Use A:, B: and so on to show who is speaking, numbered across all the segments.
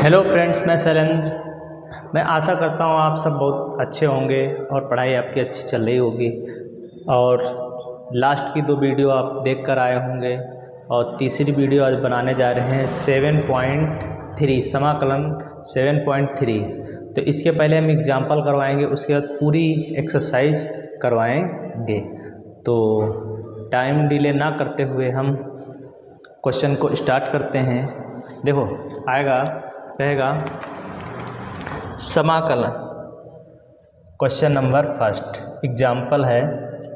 A: Hello friends, मैं शैलेंद्र। मैं आशा करता हूँ आप सब बहुत अच्छे होंगे और पढ़ाई आपकी अच्छी चल रही होगी। और लास्ट की 2 वीडियो आप देख कर आए होंगे और तीसरी वीडियो आज बनाने जा रहे हैं 7.3 समाकलन 7.3। तो इसके पहले हम एग्जाम्पल करवाएंगे, उसके बाद पूरी एक्सरसाइज करवाएंगे। तो टाइम डिले ना करते हुए हम क्वेश्चन को स्टार्ट करते हैं। देखो आएगा, कहेगा समाकलन। क्वेश्चन नंबर फर्स्ट एग्जाम्पल है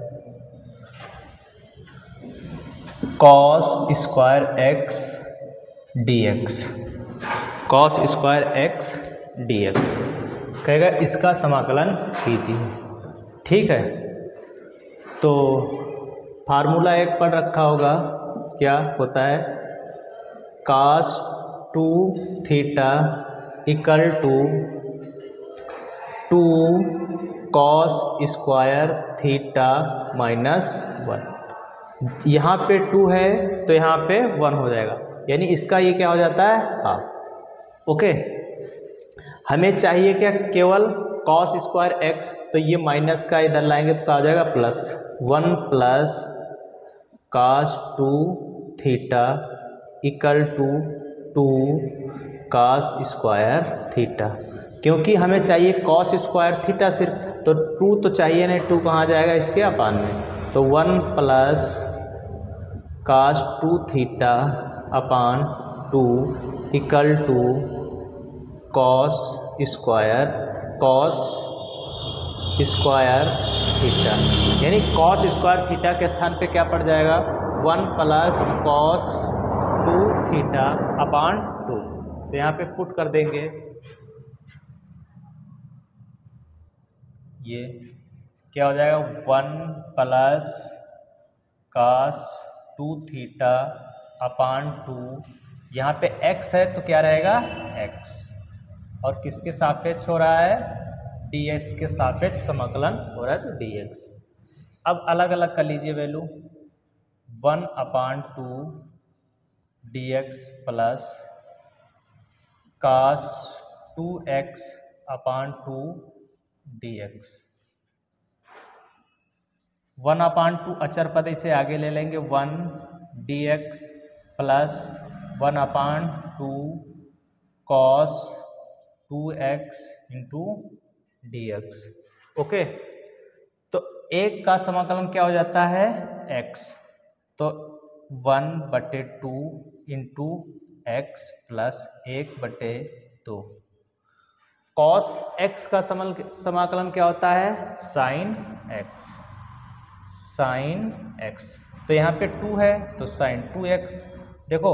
A: cos square x dx। cos square x dx कहेगा इसका समाकलन कीजिए। ठीक है, तो फार्मूला एक पढ़ रखा होगा, क्या होता है? cos 2 theta equal to 2 cos square theta minus 1। यहाँ पे 2 है तो यहाँ पे 1 हो जाएगा, यानी इसका ये क्या हो जाता है? हाफ। ओके, हमें चाहिए क्या? केवल cos स्क्वायर x, तो ये माइनस का इधर लाएंगे तो क्या हो जाएगा? Plus 1 plus cos 2 theta equal to 2 cos square theta. क्योंकि हमें चाहिए cos स्क्वायर थीटा सिर्फ, तो 2 तो चाहिए नहीं, 2 कहाँ जाएगा? इसके अपान में। तो 1 plus cos 2 theta upon 2 equal to cos square theta, यानी cos स्क्वायर थीटा के स्थान पे क्या पड़ जाएगा? 1 प्लस cos 2 थीटा अपान 2। तो यहाँ पे पुट कर देंगे, ये क्या हो जाएगा? 1 प्लस cos 2 थीटा अपान 2। यहाँ पे x है तो क्या रहेगा? x। और किसके सापेक्ष हो रहा है? dx के सापेक्ष समाकलन हो रहा है, तो dx। अब अलग अलग कर लीजिए value. 1 upon 2 dx plus cos 2x upon 2 dx। 1 upon 2 अचर पद, इसे आगे ले लेंगे। 1 dx plus 1 upon 2 cos 2x into dx। Okay, तो एक का समाकलन क्या हो जाता है? x। तो 1/2 into x plus 1/2। cos x का समाकलन क्या होता है? sin x। sin x, तो यहाँ पे 2 है तो sin 2x। देखो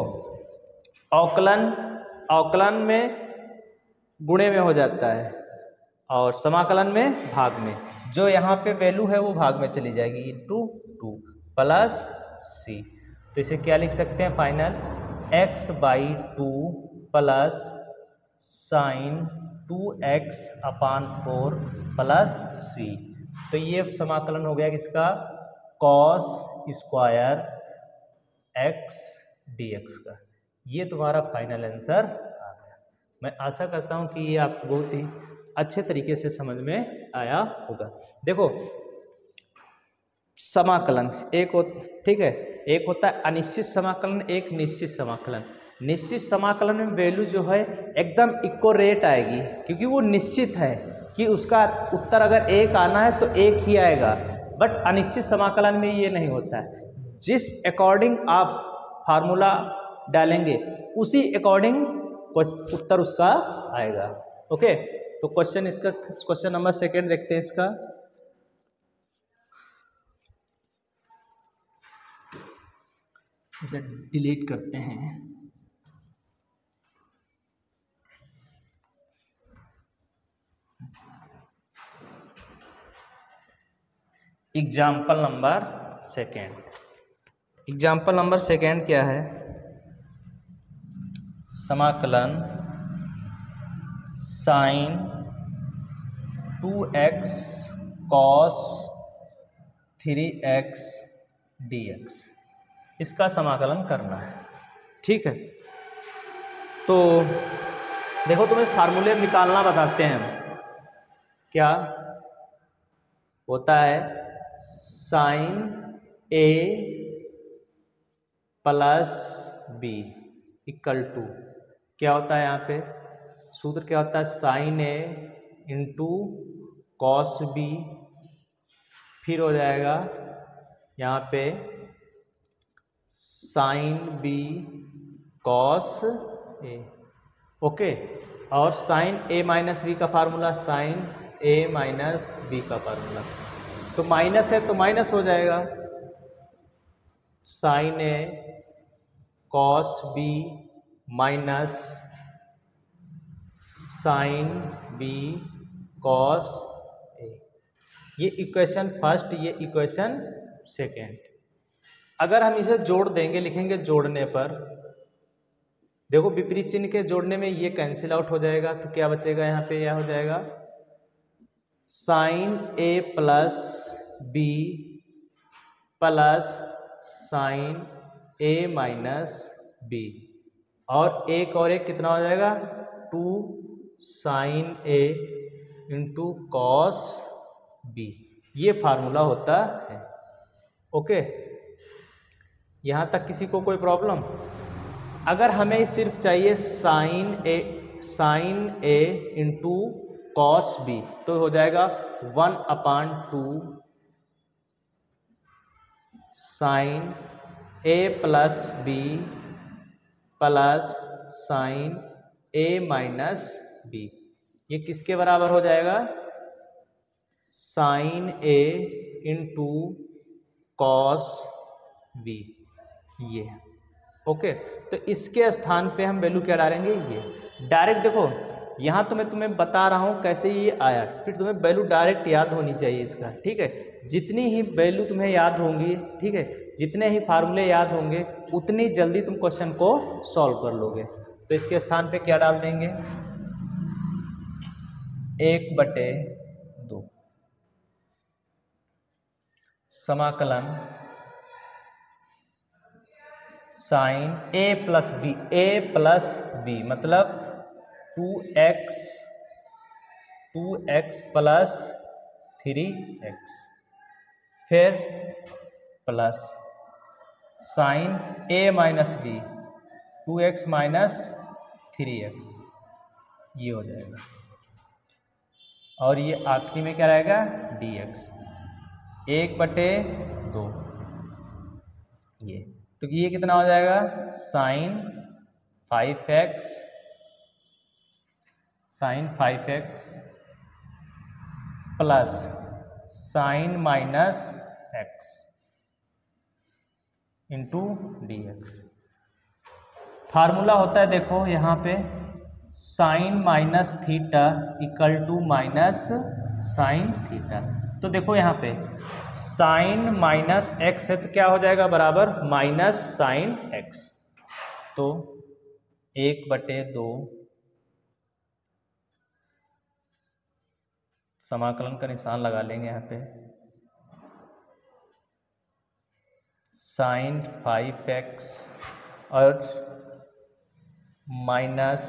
A: अवकलन में गुणे में हो जाता है और समाकलन में भाग में। जो यहाँ पे वैल्यू है वो भाग में चली जाएगी, इंटू 2 प्लस c। तो इसे क्या लिख सकते हैं? Final x/2 plus sine 2x upon 4 plus c। तो ये समाकलन हो गया किसका? cos स्क्वायर x dx का। ये तुम्हारा फाइनल आंसर आ गया। मैं आशा करता हूँ कि ये आपको बहुत ही अच्छे तरीके से समझ में आया होगा। देखो समाकलन ठीक है, एक होता है अनिश्चित समाकलन, एक निश्चित समाकलन। निश्चित समाकलन में वैल्यू जो है एकदम इक्वरेट आएगी, क्योंकि वो निश्चित है कि उसका उत्तर अगर 1 आना है तो 1 ही आएगा। बट अनिश्चित समाकलन में ये नहीं होता है। जिस अकॉर्डिंग आप फार्मूला डालेंगे उसी अकॉर्डिंग उत्तर उसका आएगा। ओके, तो क्वेश्चन नंबर 2 देखते हैं इसका। इसे डिलीट करते हैं। एग्जाम्पल नंबर 2 क्या है? समाकलन sine 2x cos 3x dx, इसका समाकलन करना है। ठीक है, तो देखो तुम्हें फार्मूले निकालना बताते हैं हम। क्या होता है? Sine A plus B equal to, क्या होता है यहाँ पे सूत्र, क्या होता है? Sine A into cos B, फिर हो जाएगा यहाँ पे sine B cos A. Okay, और साइन ए माइनस बी का फार्मूला साइन ए माइनस बी का फार्मूला, तो माइनस है तो माइनस हो जाएगा, sine A cos B minus sine B cos A. ये इक्वेशन फर्स्ट, ये इक्वेशन सेकेंड। अगर हम इसे जोड़ देंगे, लिखेंगे जोड़ने पर, देखो विपरीत चिन्ह के जोड़ने में ये कैंसिल आउट हो जाएगा, तो क्या बचेगा यहाँ पे? यह हो जाएगा sine A plus B plus sine A minus B, और एक और एक कितना हो जाएगा? 2 sine A into cos B. ये फार्मूला होता है। ओके, यहाँ तक किसी को कोई प्रॉब्लम? अगर हमें सिर्फ चाहिए sine A into cos B, तो हो जाएगा 1/2 sine A plus B plus sine A minus B. ये किसके बराबर हो जाएगा? Sine A into cos B, ये। ओके, तो इसके स्थान पे हम वैल्यू क्या डालेंगे? ये डायरेक्ट। देखो यहाँ तो मैं तुम्हें बता रहा हूँ कैसे ये आया, फिर तुम्हें वैल्यू डायरेक्ट याद होनी चाहिए इसका, ठीक है? जितनी ही वैल्यू तुम्हें याद होंगी, ठीक है, जितने ही फार्मूले याद होंगे, उतनी जल्दी तुम क्वेश्चन को सॉल्व कर लोगे। तो इसके स्थान पे क्या डाल देंगे? 1/2 समाकलन साइन ए प्लस बी मतलब 2x प्लस 3x, फिर प्लस साइन ए minus B 2x minus 3x, ये हो जाएगा। और ये आखिरी में क्या रहेगा? dx 1/2। ये तो ये कितना हो जाएगा? Sine 5x plus sine minus x into dx। Formula होता है, देखो यहाँ पे sine minus theta equal to minus sine theta. तो देखो यहाँ पे साइन माइनस एक्स है, तो क्या हो जाएगा? बराबर माइनस साइन एक्स। तो 1/2 समाकलन का निशान लगा लेंगे यहाँ पे, साइन 5x और माइनस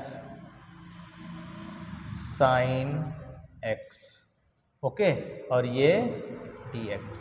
A: साइन x। ओके, और ये dx।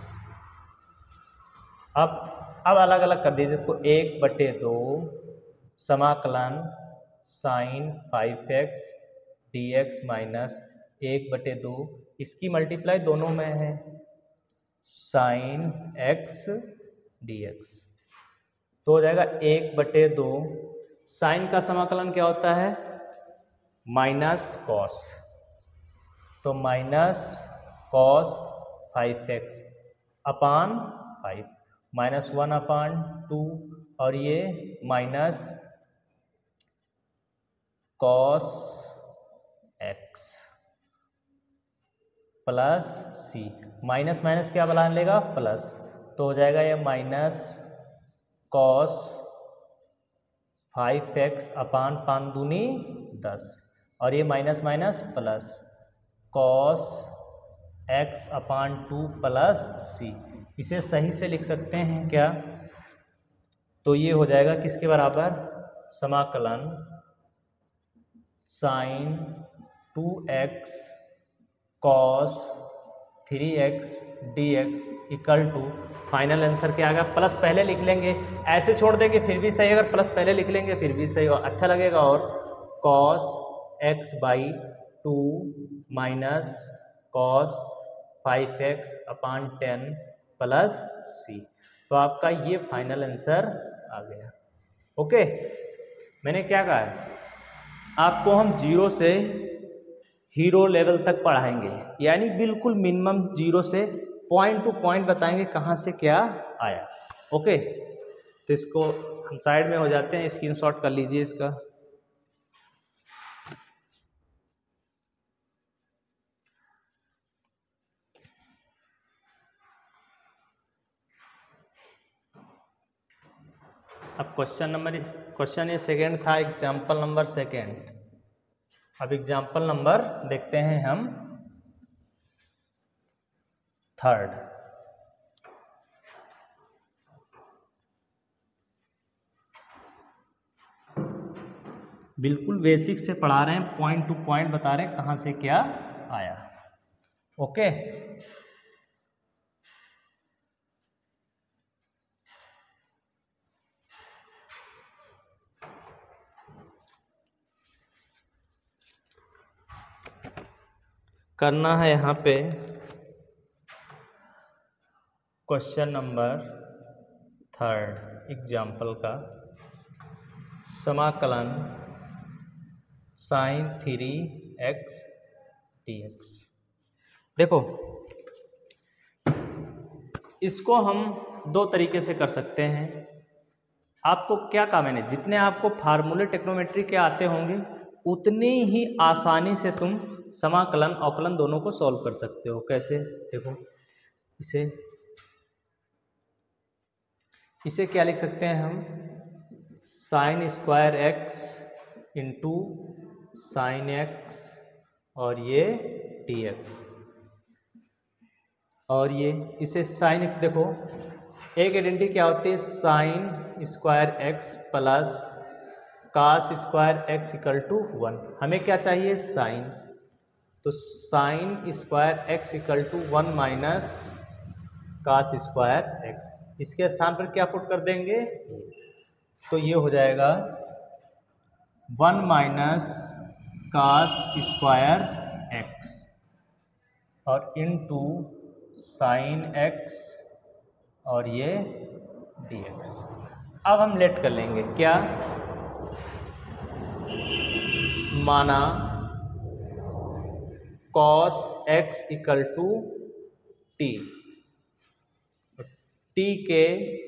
A: अब अलग अलग कर दीजिए। तो 1/2 समाकलन साइन 5x dx माइनस 1/2, इसकी मल्टीप्लाई दोनों में है, साइन x dx। तो हो जाएगा 1/2। साइन का समाकलन क्या होता है? माइनस कॉस, तो minus cos 5x upon 5 minus 1/2, और ये minus cos x plus c, minus minus क्या बना लेगा? प्लस, तो हो जाएगा ये माइनस कॉस 5x अपान 5 दूनी 10, और ये minus minus plus cos x upon 2 plus c। इसे सही से लिख सकते हैं क्या? तो ये हो जाएगा किसके बराबर? समाकलन sine 2x cos 3x dx equal to, final answer क्या आएगा, प्लस पहले लिख लेंगे, ऐसे छोड़ देंगे फिर भी सही, अगर प्लस पहले लिख लेंगे फिर भी सही और अच्छा लगेगा, और cos x by 2 minus cos 5x upon 10 plus c। तो आपका ये फाइनल आंसर आ गया। ओके, मैंने क्या कहा है, आपको हम जीरो से हीरो लेवल तक पढ़ाएंगे, यानी बिल्कुल मिनिमम जीरो से पॉइंट टू पॉइंट बताएंगे कहाँ से क्या आया। ओके, तो इसको हम साइड में हो जाते हैं, स्क्रीनशॉट कर लीजिए इसका। अब क्वेश्चन ये सेकेंड था, एग्जाम्पल नंबर सेकेंड। अब एग्जाम्पल नंबर देखते हैं हम थर्ड। बिल्कुल बेसिक से पढ़ा रहे हैं, पॉइंट टू पॉइंट बता रहे हैं कहाँ से क्या आया। ओके, करना है यहाँ पे क्वेश्चन नंबर थर्ड एग्जाम्पल का समाकलन साइन 3x dx। देखो, इसको हम दो तरीके से कर सकते हैं। आपको क्या कहा मैंने, जितने आपको फार्मूले टेक्नोमेट्री के आते होंगे उतनी ही आसानी से तुम समाकलन अवकलन दोनों को सॉल्व कर सकते हो। कैसे, देखो, इसे क्या लिख सकते हैं हम, sine square x into sine x और ये dx, और ये इसे साइन, देखो एक आइडेंटिटी क्या होती है, sine square x plus cos square x equal to 1। हमें क्या चाहिए, साइन, तो sine square x equal to 1 minus cos square x, इसके स्थान पर क्या पुट कर देंगे, तो ये हो जाएगा 1 माइनस कास स्क्वायर x और इनटू साइन x और ये dx। अब हम लेट कर लेंगे क्या, माना cos x equal to t, t के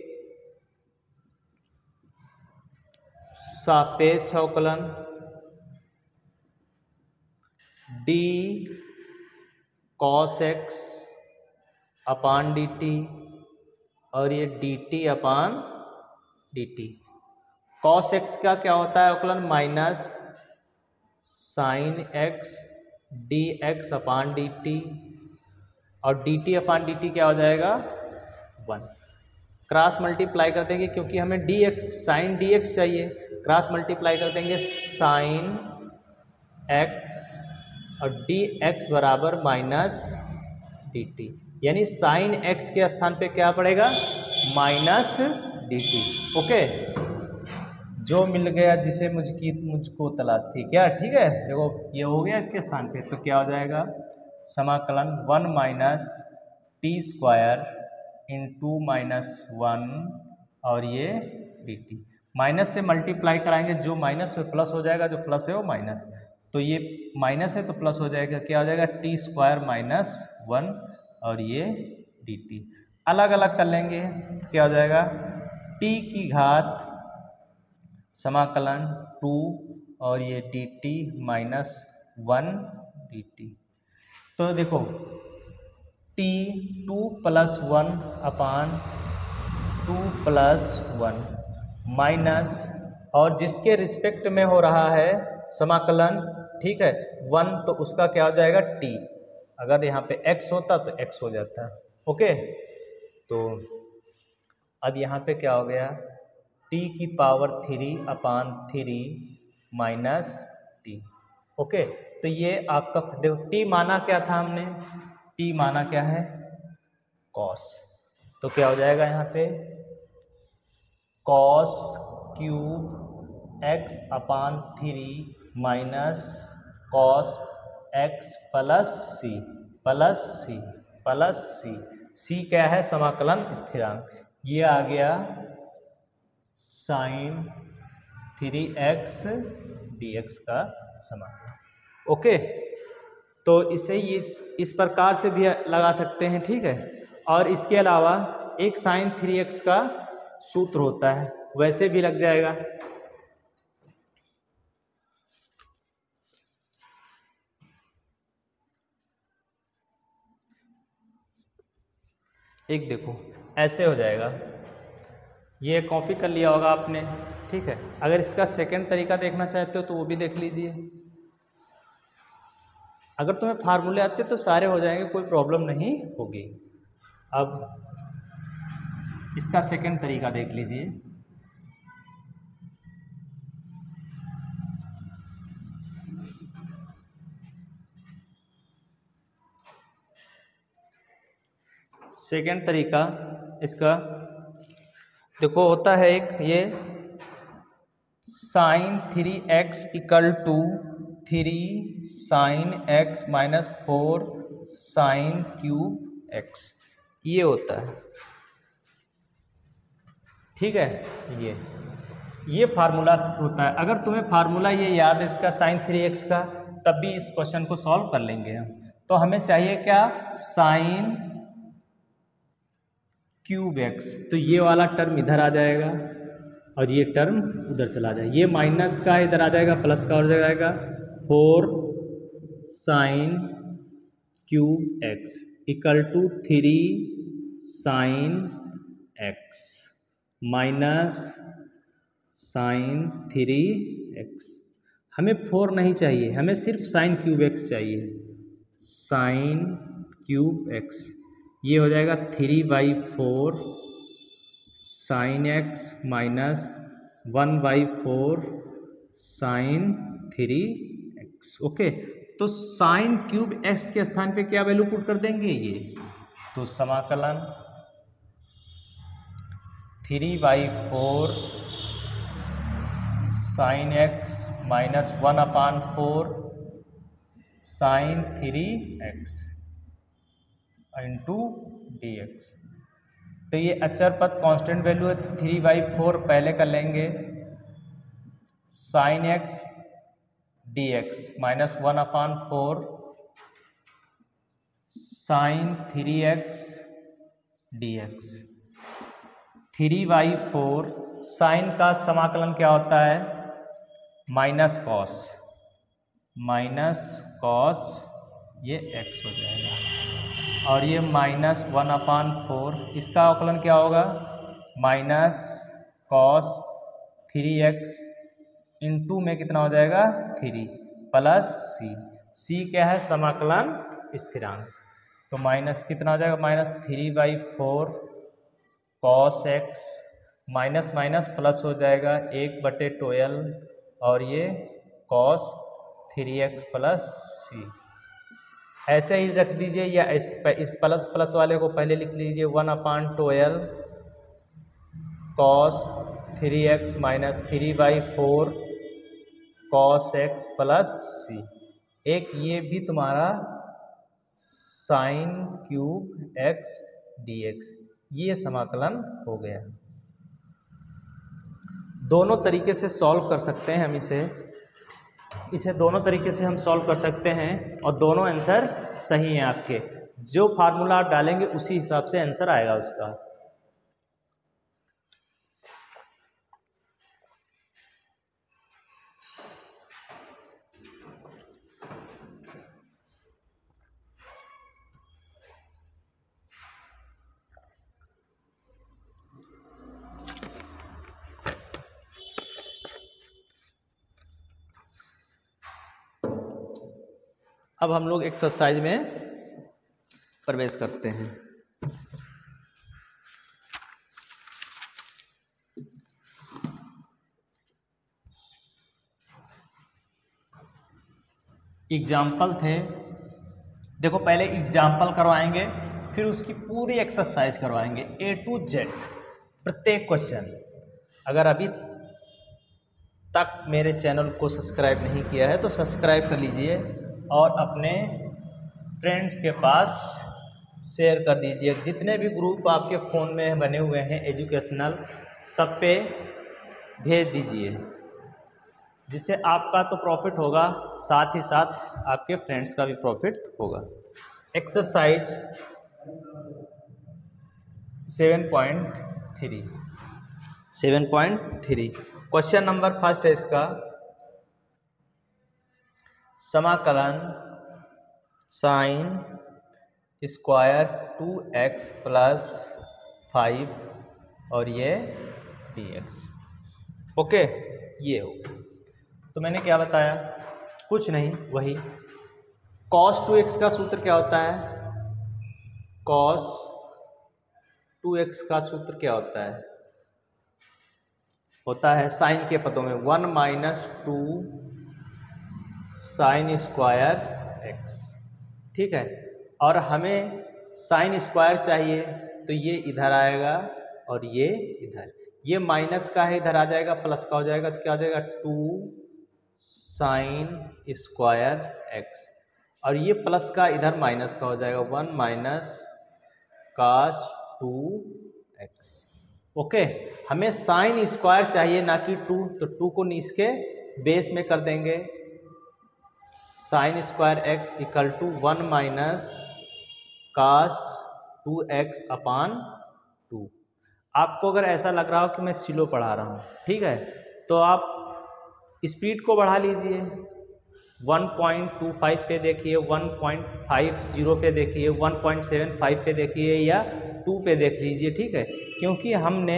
A: सापेक्ष अवकलन d cos x upon dt और ये dt upon dt। cos x का क्या होता है अवकलन, minus sine x dx upon dt और dt अपान dt क्या हो जाएगा 1। क्रॉस मल्टीप्लाई कर देंगे क्योंकि हमें dx साइन dx चाहिए, क्रॉस मल्टीप्लाई कर देंगे साइन x और dx बराबर माइनस dt, यानी साइन x के स्थान पे क्या पड़ेगा, माइनस dt। ओके, जो मिल गया जिसे मुझको तलाश थी क्या, ठीक है। देखो ये हो गया इसके स्थान पे, तो क्या हो जाएगा, समाकलन 1 minus T square into minus 1 और ये dt, माइनस से मल्टीप्लाई कराएंगे, जो माइनस में प्लस हो जाएगा, जो प्लस है वो माइनस, तो ये माइनस है तो प्लस हो जाएगा, क्या हो जाएगा टी स्क्वायर माइनस 1 और ये dt। अलग अलग कर लेंगे, क्या हो जाएगा t की घात समाकलन 2 और ये dt माइनस 1 dt। तो देखो t 2 plus 1 upon 2 plus 1 minus, और जिसके रिस्पेक्ट में हो रहा है समाकलन, ठीक है 1, तो उसका क्या हो जाएगा t, अगर यहाँ पे x होता तो x हो जाता। ओके, तो अब यहाँ पे क्या हो गया, t की power 3 upon 3 minus t, okay, तो ये आपका देखो टी माना क्या था हमने, टी माना क्या है कॉस, तो क्या हो जाएगा यहाँ पे cos cube x upon 3 minus cos x plus C plus C plus C, C क्या है समाकलन स्थिरांक, ये आ गया साइन 3x dx का समाकलन। ओके, तो इसे ये इस प्रकार से भी लगा सकते हैं, ठीक है। और इसके अलावा एक साइन 3x का सूत्र होता है, वैसे भी लग जाएगा। एक देखो ऐसे हो जाएगा, ये कॉपी कर लिया होगा आपने, ठीक है। अगर इसका सेकंड तरीका देखना चाहते हो तो वो भी देख लीजिए। अगर तुम्हें फार्मूले आते तो सारे हो जाएंगे, कोई प्रॉब्लम नहीं होगी। अब इसका सेकंड तरीका देख लीजिए। सेकंड तरीका इसका देखो होता है एक ये sine 3x equal to 3 sine x minus 4 sine cube x, ये होता है, ठीक है। ये फार्मूला होता है। अगर तुम्हें फार्मूला ये याद है इसका साइन 3x का, तब भी इस क्वेश्चन को सॉल्व कर लेंगे हम। तो हमें चाहिए क्या साइन क्यूब x, तो ये वाला टर्म इधर आ जाएगा और ये टर्म उधर चला जाएगा, ये माइनस का इधर आ जाएगा, प्लस का उधर जाएगा, 4 sine cube x equal to 3 sine x minus sine 3x। हमें 4 नहीं चाहिए, हमें सिर्फ साइन क्यूब x चाहिए, साइन क्यूब x, ये हो जाएगा 3/4 sine x minus 1/4 sine 3x। Okay, तो साइन क्यूब x के स्थान पे क्या वैल्यू पुट कर देंगे ये, तो समाकलन 3/4 sine x minus 1/4 sine 3x into dx। तो ये अचर पद कांस्टेंट वैल्यू है, 3/4 पहले कर लेंगे sine x dx minus 1/4 sine 3x dx। 3/4 sine का समाकलन क्या होता है माइनस कॉस ये x हो जाएगा, और ये माइनस 1/4 इसका अवकलन क्या होगा माइनस कॉस 3x इंटू में कितना हो जाएगा 3 प्लस सी क्या है समाकलन स्थिरांक, तो माइनस कितना हो जाएगा minus 3/4 cos x minus minus plus हो जाएगा 1/12 और ये कॉस 3x प्लस सी, ऐसे ही रख दीजिए, या इस प्लस प्लस वाले को पहले लिख लीजिए 1/12 cos 3x minus 3/4 cos x plus C. एक ये भी तुम्हारा साइन क्यूब x dx, ये समाकलन हो गया। दोनों तरीके से सॉल्व कर सकते हैं हम इसे दोनों तरीके से हम सॉल्व कर सकते हैं, और दोनों आंसर सही हैं आपके। जो फार्मूला आप डालेंगे उसी हिसाब से आंसर आएगा उसका। अब हम लोग एक्सरसाइज में प्रवेश करते हैं। एग्जाम्पल थे। देखो पहले एग्जाम्पल करवाएंगे, फिर उसकी पूरी एक्सरसाइज करवाएंगे A to Z प्रत्येक क्वेश्चन। अगर अभी तक मेरे चैनल को सब्सक्राइब नहीं किया है तो सब्सक्राइब कर लीजिए और अपने फ्रेंड्स के पास शेयर कर दीजिए। जितने भी ग्रुप आपके फ़ोन में बने हुए हैं एजुकेशनल, सब पे भेज दीजिए, जिससे आपका तो प्रॉफिट होगा, साथ ही साथ आपके फ्रेंड्स का भी प्रॉफिट होगा। एक्सरसाइज 7.3 क्वेश्चन नंबर फर्स्ट है इसका, समाकलन साइन स्क्वायर 2x प्लस 5 और ये dx। ओके, ये हो। तो मैंने क्या बताया, कुछ नहीं, वही cos 2x का सूत्र क्या होता है, cos 2x का सूत्र क्या होता है साइन के पदों में 1 माइनस 2 साइन स्क्वायर x। ठीक है, और हमें साइन स्क्वायर चाहिए तो ये इधर आएगा और ये इधर, ये माइनस का है इधर आ जाएगा, प्लस का हो जाएगा, तो क्या हो जाएगा 2 साइन स्क्वायर x, और ये प्लस का इधर माइनस का हो जाएगा 1 माइनस cos 2x। ओके, हमें साइन स्क्वायर चाहिए ना कि 2, तो 2 को इसके बेस में कर देंगे, sine square x equal to 1 minus cos 2x upon 2। आपको अगर ऐसा लग रहा हो कि मैं स्लो पढ़ा रहा हूँ, ठीक है, तो आप स्पीड को बढ़ा लीजिए, 1.25 पे देखिए, 1.50 पे देखिए, 1.75 पे देखिए, या 2 पे देख लीजिए। ठीक है, क्योंकि हमने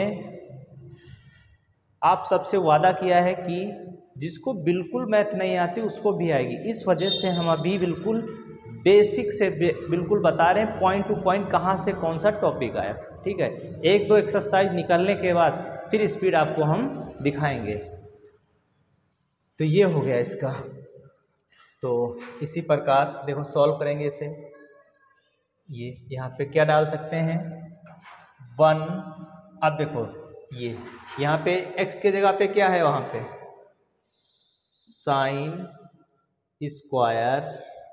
A: आप सबसे वादा किया है कि जिसको बिल्कुल मैथ नहीं आती उसको भी आएगी, इस वजह से हम अभी बिल्कुल बेसिक से बिल्कुल बता रहे हैं, पॉइंट टू पॉइंट कहाँ से कौन सा टॉपिक आया। ठीक है, एक दो एक्सरसाइज निकलने के बाद फिर स्पीड आपको हम दिखाएंगे। तो ये हो गया इसका। तो इसी प्रकार देखो सॉल्व करेंगे इसे। ये यहाँ पे क्या डाल सकते हैं 1। अब देखो ये यहाँ पे x के जगह पे क्या है, वहाँ पे साइन स्क्वायर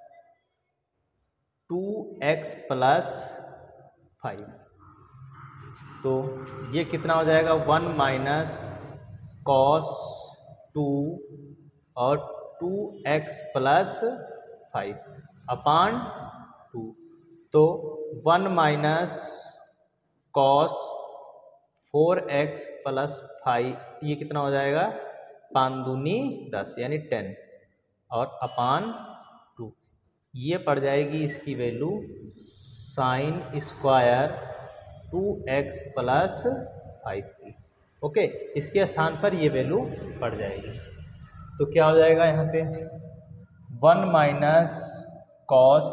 A: 2x प्लस 5, तो ये कितना हो जाएगा 1 माइनस cos 2 और 2x प्लस 5 अपान 2, तो 1 माइनस cos 4x प्लस 5, ये कितना हो जाएगा 5 दूनी 10 यानी 10 और अपान 2, ये पड़ जाएगी इसकी value sine square 2x plus 5 की। ओके, इसके स्थान पर ये वैल्यू पड़ जाएगी। तो क्या हो जाएगा यहाँ पे 1 minus cos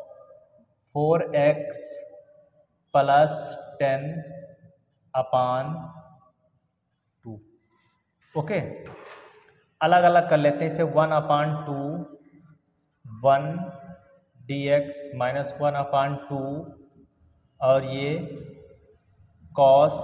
A: 4x plus 10 upon 2। Okay, अलग अलग कर लेते हैं इसे, 1 अपान 2 1 dx माइनस 1 अपान 2 और ये cos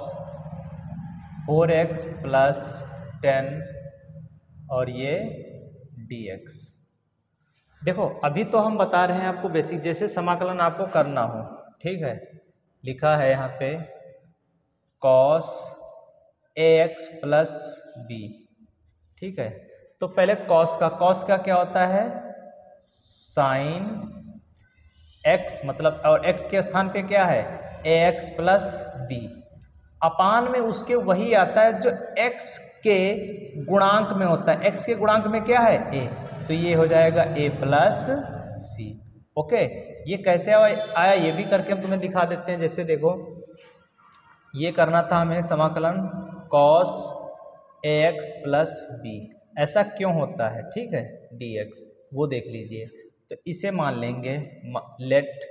A: 4x प्लस 10 और ये dx। देखो अभी तो हम बता रहे हैं आपको बेसिक, जैसे समाकलन आपको करना हो। ठीक है, लिखा है यहाँ पे cos ax प्लस b। ठीक है, तो पहले cos का क्या होता है साइन x, मतलब और x के स्थान पे क्या है ax प्लस b, अपान में उसके वही आता है जो x के गुणांक में होता है। x के गुणांक में क्या है a, तो ये हो जाएगा a प्लस c। ओके, ये कैसे आया ये भी करके हम तुम्हें दिखा देते हैं। जैसे देखो ये करना था हमें समाकलन cos ax प्लस b, ऐसा क्यों होता है, ठीक है dx, वो देख लीजिए। तो इसे मान लेंगे let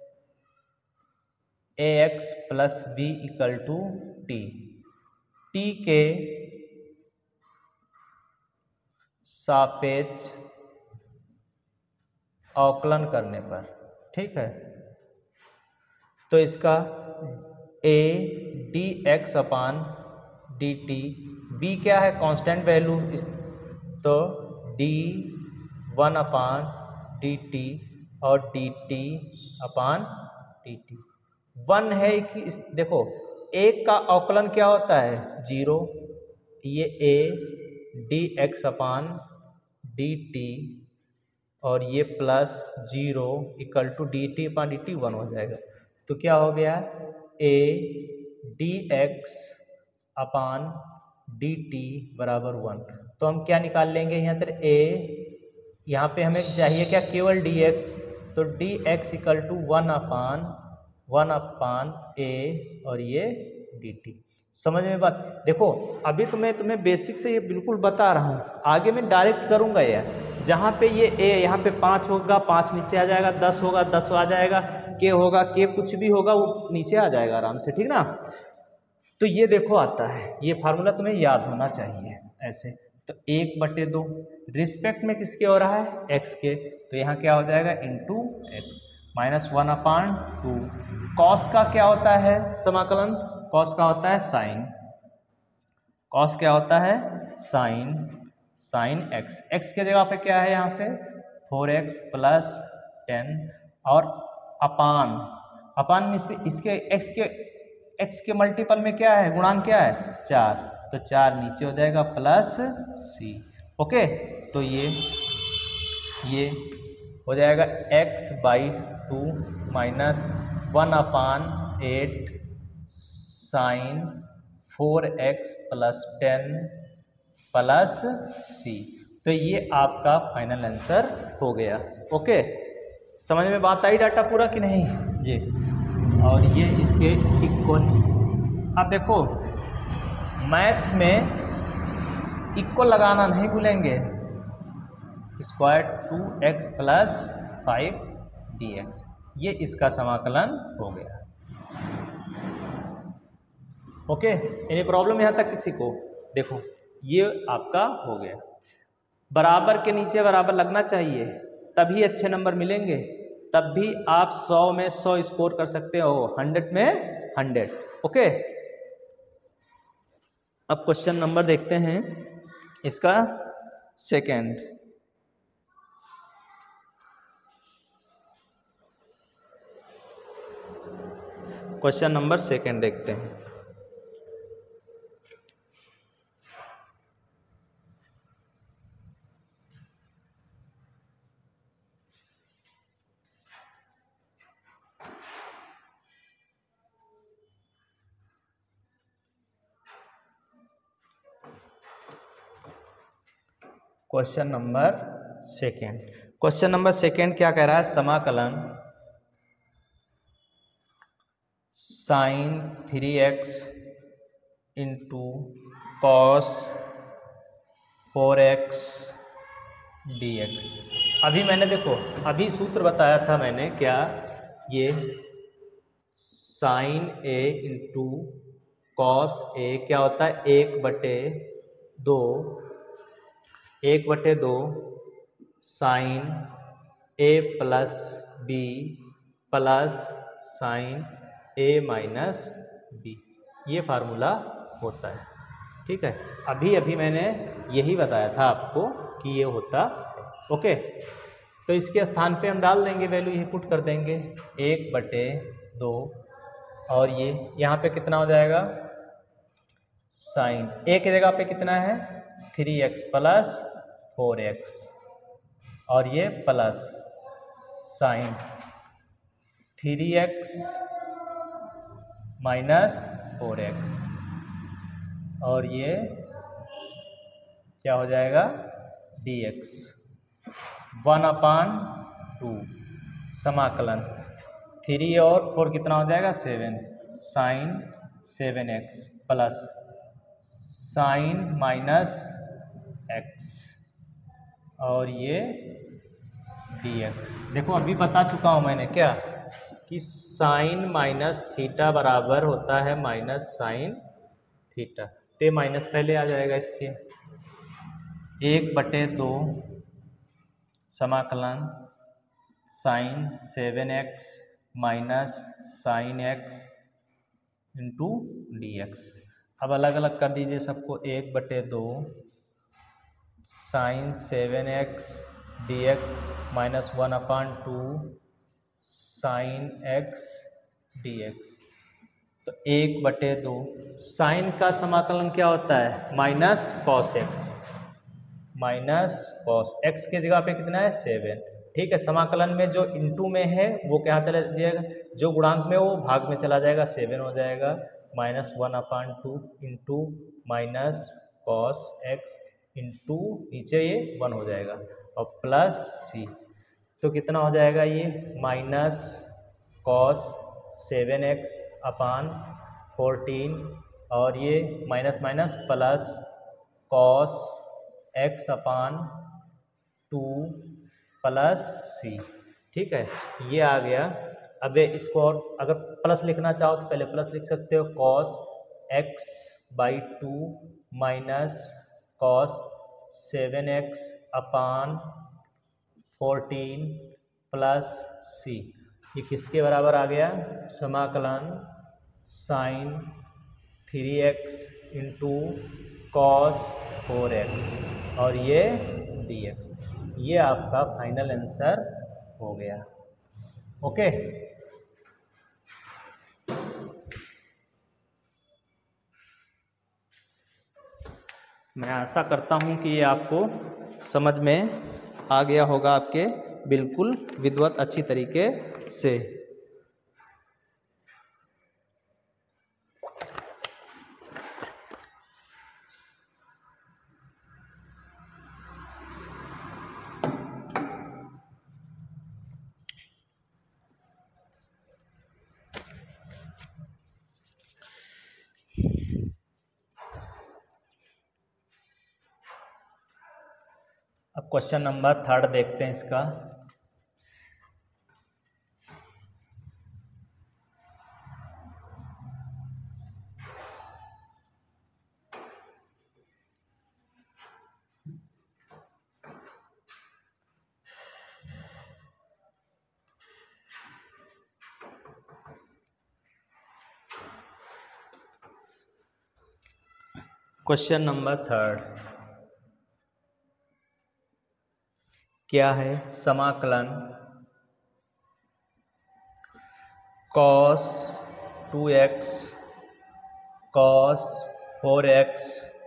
A: ax plus b equal to t, t के सापेक्ष अवकलन करने पर, ठीक है। तो इसका a dx upon dt, b क्या है कांस्टेंट वैल्यू, तो d1 अपान dt और dt अपान dt। 1 है कि देखो एक का अवकलन क्या होता है 0, ये a dx अपान dt और ये plus 0 equal to dt upon dt 1 हो जाएगा। तो क्या हो गया a dx अपान dt बराबर 1। तो हम क्या निकाल लेंगे यहाँ पर a, यहाँ पे हमें चाहिए क्या केवल dx, तो dx equal to 1 upon a और ये dt। समझ में बात? देखो अभी तो मैं तुम्हें बेसिक से ये बिल्कुल बता रहा हूँ, आगे मैं डायरेक्ट करूँगा यार। जहाँ पे ये a यहाँ पे 5 होगा, 5 नीचे आ जाएगा, 10 होगा 10 आ जाएगा, k होगा k, कुछ भी होगा वो नीचे आ जाएगा आराम से, ठीक ना। तो ये देखो आता है, ये फार्मूला तुम्हें याद होना चाहिए ऐसे। तो 1/2 रिस्पेक्ट में किसके हो रहा है x के, तो यहाँ क्या हो जाएगा into x minus 1 upon 2। Cos का क्या होता है समाकलन, कॉस का होता है साइन, कॉस क्या होता है साइन एक्स, एक्स के जगह पे क्या है यहाँ पे 4x प्लस 10 और अपान में इसके एक्स के मल्टीपल में क्या है गुणांक क्या है 4, तो 4 नीचे हो जाएगा प्लस c। ओके, तो ये हो जाएगा x/2 minus 1 upon 8 sine 4x plus 10 plus c। तो ये आपका फाइनल आंसर हो गया। ओके, समझ में बात आई डाटा पूरा कि नहीं ये, और ये इसके इक्वल। अब देखो मैथ में इक्वल लगाना नहीं भूलेंगे, स्क्वायर 2x प्लस 5 dx, ये इसका समाकलन हो गया। ओके, यानी प्रॉब्लम यहाँ तक किसी को, देखो ये आपका हो गया। बराबर के नीचे बराबर लगना चाहिए, तभी अच्छे नंबर मिलेंगे, तब भी आप 100 में 100 स्कोर कर सकते हो, 100 में 100। ओके, अब क्वेश्चन नंबर देखते हैं इसका सेकंड। क्वेश्चन नंबर सेकंड देखते हैं। क्वेश्चन नंबर सेकंड क्या कह रहा है, समाकलन sign 3x into cos 4x dx। अभी मैंने देखो अभी सूत्र बताया था मैंने क्या, ये sine a into cos a क्या होता है 1/2 sine a plus b plus sine a minus b, ये फार्मूला होता है। ठीक है, अभी मैंने यही बताया था आपको कि ये होता है। ओके, तो इसके स्थान पे हम डाल देंगे वैल्यू, यही पुट कर देंगे 1/2 और ये यहाँ पे कितना हो जाएगा साइन a की जगह पे कितना है 3x प्लस 4x और ये plus sign 3x minus 4x और ये क्या हो जाएगा dx 1/2 समाकलन 3 और 4 कितना हो जाएगा 7 sine 7x plus sine minus x और ये dx। देखो अभी बता चुका हूँ मैंने क्या कि साइन माइनस थीटा बराबर होता है माइनस साइन थीटा, तो माइनस पहले आ जाएगा इसके 1/2 समाकलन sine 7x minus sine x into d x. अब अलग अलग कर दीजिए सबको, 1/2 sine 7x d x minus 1/2 sine x d x. तो 1/2 साइन का समाकलन क्या होता है, minus cos x, minus cos x की जगह पे कितना है 7। ठीक है, समाकलन में जो इंटू में है वो क्या चला जाएगा, जो गुणांक में वो भाग में चला जाएगा, 7 हो जाएगा। Minus 1/2 into minus cos x into नीचे ये 1 हो जाएगा और प्लस सी। तो कितना हो जाएगा ये, माइनस कॉस 7x अपान 14 और ये minus minus plus cos x upon 2 plus C. ठीक है, ये आ गया। अब इसको और अगर प्लस लिखना चाहो तो पहले प्लस लिख सकते हो, cos x/2 minus cos 7x upon 14 plus सी। ये किसके बराबर आ गया, समाकलन sign 3x into cos 4x और ये dx। ये आपका फाइनल आंसर हो गया। ओके, मैं आशा करता हूँ कि ये आपको समझ में आ गया होगा, आपके बिल्कुल विधिवत अच्छी तरीके से। अब क्वेश्चन नंबर 3 देखते हैं इसका। क्वेश्चन नंबर 3 क्या है, समाकलन cos 2x cos 4x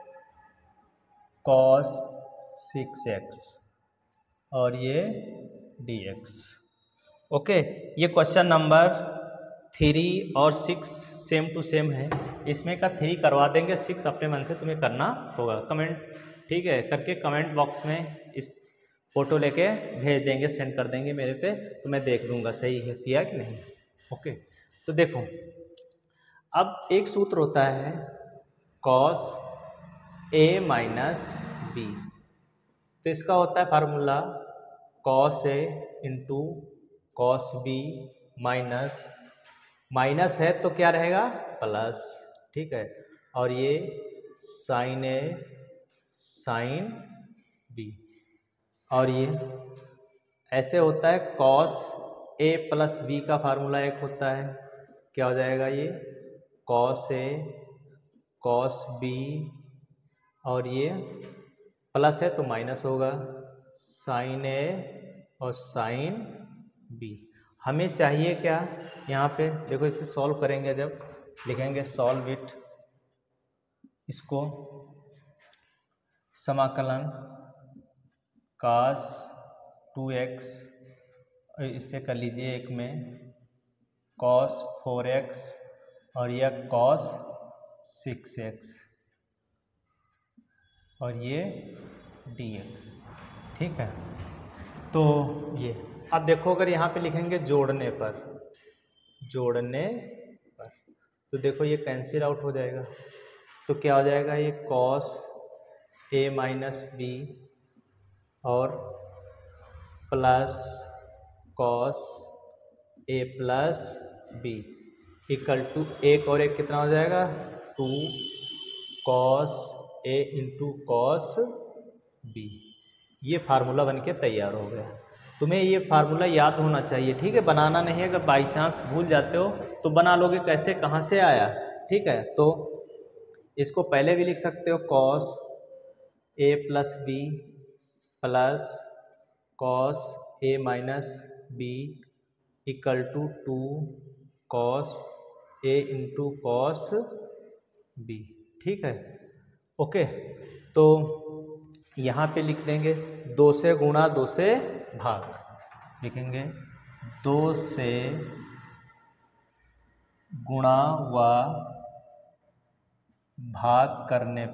A: cos 6x और ये dx। ओके, ये क्वेश्चन नंबर 3 और 6 सेम टू सेम है। इसमें का 3 करवा देंगे, 6 अपने मन से तुम्हें करना होगा। कमेंट, ठीक है, करके कमेंट बॉक्स में इस फोटो लेके भेज देंगे, सेंड कर देंगे मेरे पे, तो मैं देख लूँगा सही है किया कि नहीं। ओके, तो देखो अब एक सूत्र होता है कॉस a माइनस बी। तो इसका होता है formula cos a into cos B minus, minus है तो क्या रहेगा प्लस। ठीक है, और ये साइन a साइन बी, और ये ऐसे होता है कॉस a प्लस बी का फार्मूला एक होता है, क्या हो जाएगा ये कॉस a कॉस बी और ये प्लस है तो माइनस होगा साइन a और साइन बी। हमें चाहिए क्या, यहाँ पे देखो इसे सॉल्व करेंगे, जब लिखेंगे सॉल्व इट, इसको समाकलन cos 2x इससे कर लीजिए एक में cos 4x और यह cos 6x और ये dx। ठीक है, तो ये अब देखो अगर यहाँ पे लिखेंगे जोड़ने पर, तो देखो ये कैंसिल आउट हो जाएगा, तो क्या हो जाएगा ये cos a माइनस बी और plus cos a plus B equal to एक और एक कितना हो जाएगा 2 cos a into cos B. ये फार्मूला बन के तैयार हो गया। तुम्हें ये फार्मूला याद होना चाहिए, ठीक है, बनाना नहीं है। अगर बाई चांस भूल जाते हो तो बना लोगे, कैसे कहाँ से आया, ठीक है। तो इसको पहले भी लिख सकते हो, cos a plus B plus cos a minus b equal to 2 cos a into cos b, ठीक है। ओके, तो यहाँ पे लिख देंगे 2 से गुणा 2 से भाग, लिखेंगे 2 से गुणा व भाग करने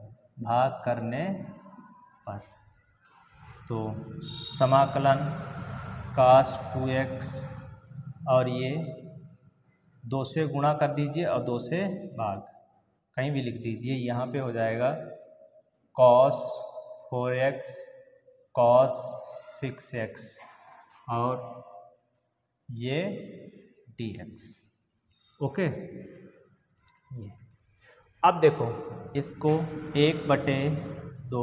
A: पर तो समाकलन cos 2x, और ये 2 से गुणा कर दीजिए और 2 से भाग, कहीं भी लिख दीजिए। यहाँ पे हो जाएगा cos 4x cos 6x और ये dx। ओके, ये अब देखो इसको 1/2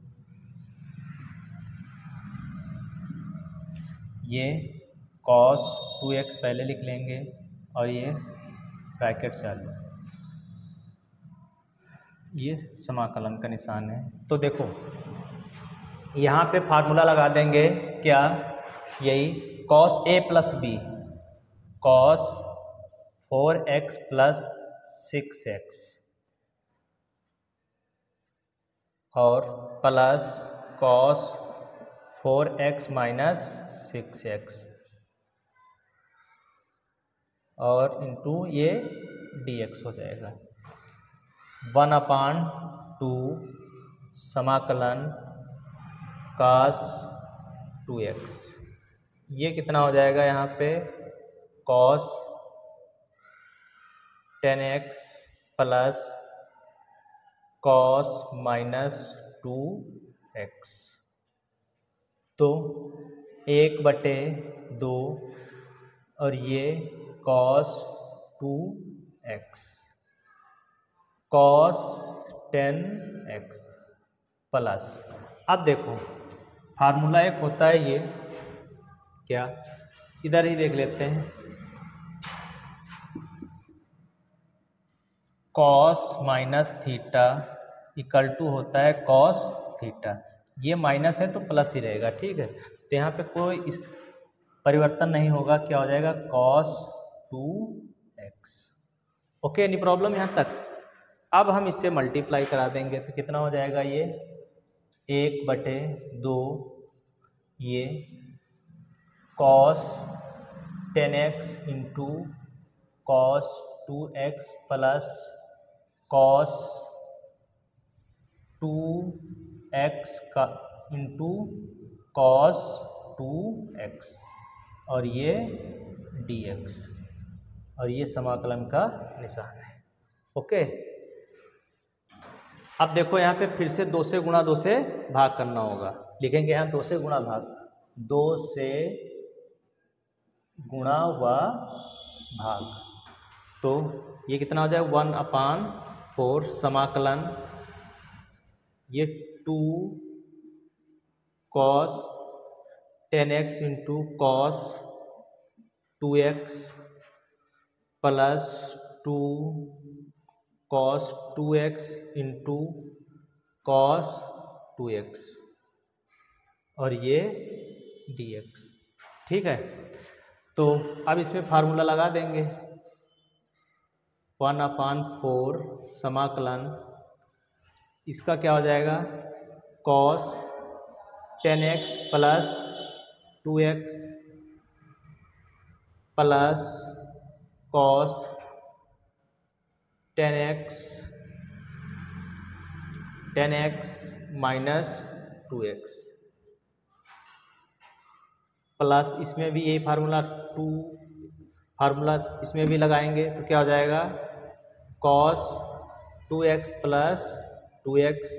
A: ये cos 2x पहले लिख लेंगे और ये ब्रैकेट चालू, ये समाकलन का निशान है। तो देखो यहाँ पे फार्मूला लगा देंगे, क्या, यही cos a plus b cos 4x plus 6x और plus cos 4x minus 6x और इंटू ये dx हो जाएगा 1/2 समाकलन cos 2x। ये कितना हो जाएगा यहाँ पे cos 10x plus cos minus 2x, तो 1/2 और ये cos 2x cos 10x plus, अब देखो फार्मूला एक होता है ये, क्या, इधर ही देख लेते हैं, cos minus theta equal to होता है cos थीटा, ये माइनस है तो प्लस ही रहेगा, ठीक है। तो यहाँ पे कोई इस परिवर्तन नहीं होगा, क्या हो जाएगा cos 2x। Okay, any problem यहाँ तक। अब हम इससे मल्टीप्लाई करा देंगे तो कितना हो जाएगा, ये 1/2 ये cos 10x into cos 2x plus cos 2x का इंटू cos 2x और ये dx और ये समाकलन का निशान है। ओके, अब देखो यहाँ पे फिर से 2 से गुणा 2 से भाग करना होगा, लिखेंगे यहाँ 2 से गुणा भाग, 2 से गुणा व भाग, तो ये कितना हो जाएगा 1/4 समाकलन ये 2 cos 10x into cos 2x plus 2 cos 2x into cos 2x और ये dx, ठीक है। तो अब इसमें फार्मूला लगा देंगे 1/4 समाकलन, इसका क्या हो जाएगा cos 10x plus 2x plus cos 10x minus 2x plus इसमें भी यही फार्मूला 2 फार्मूला इसमें भी लगाएंगे तो क्या हो जाएगा cos 2x plus 2x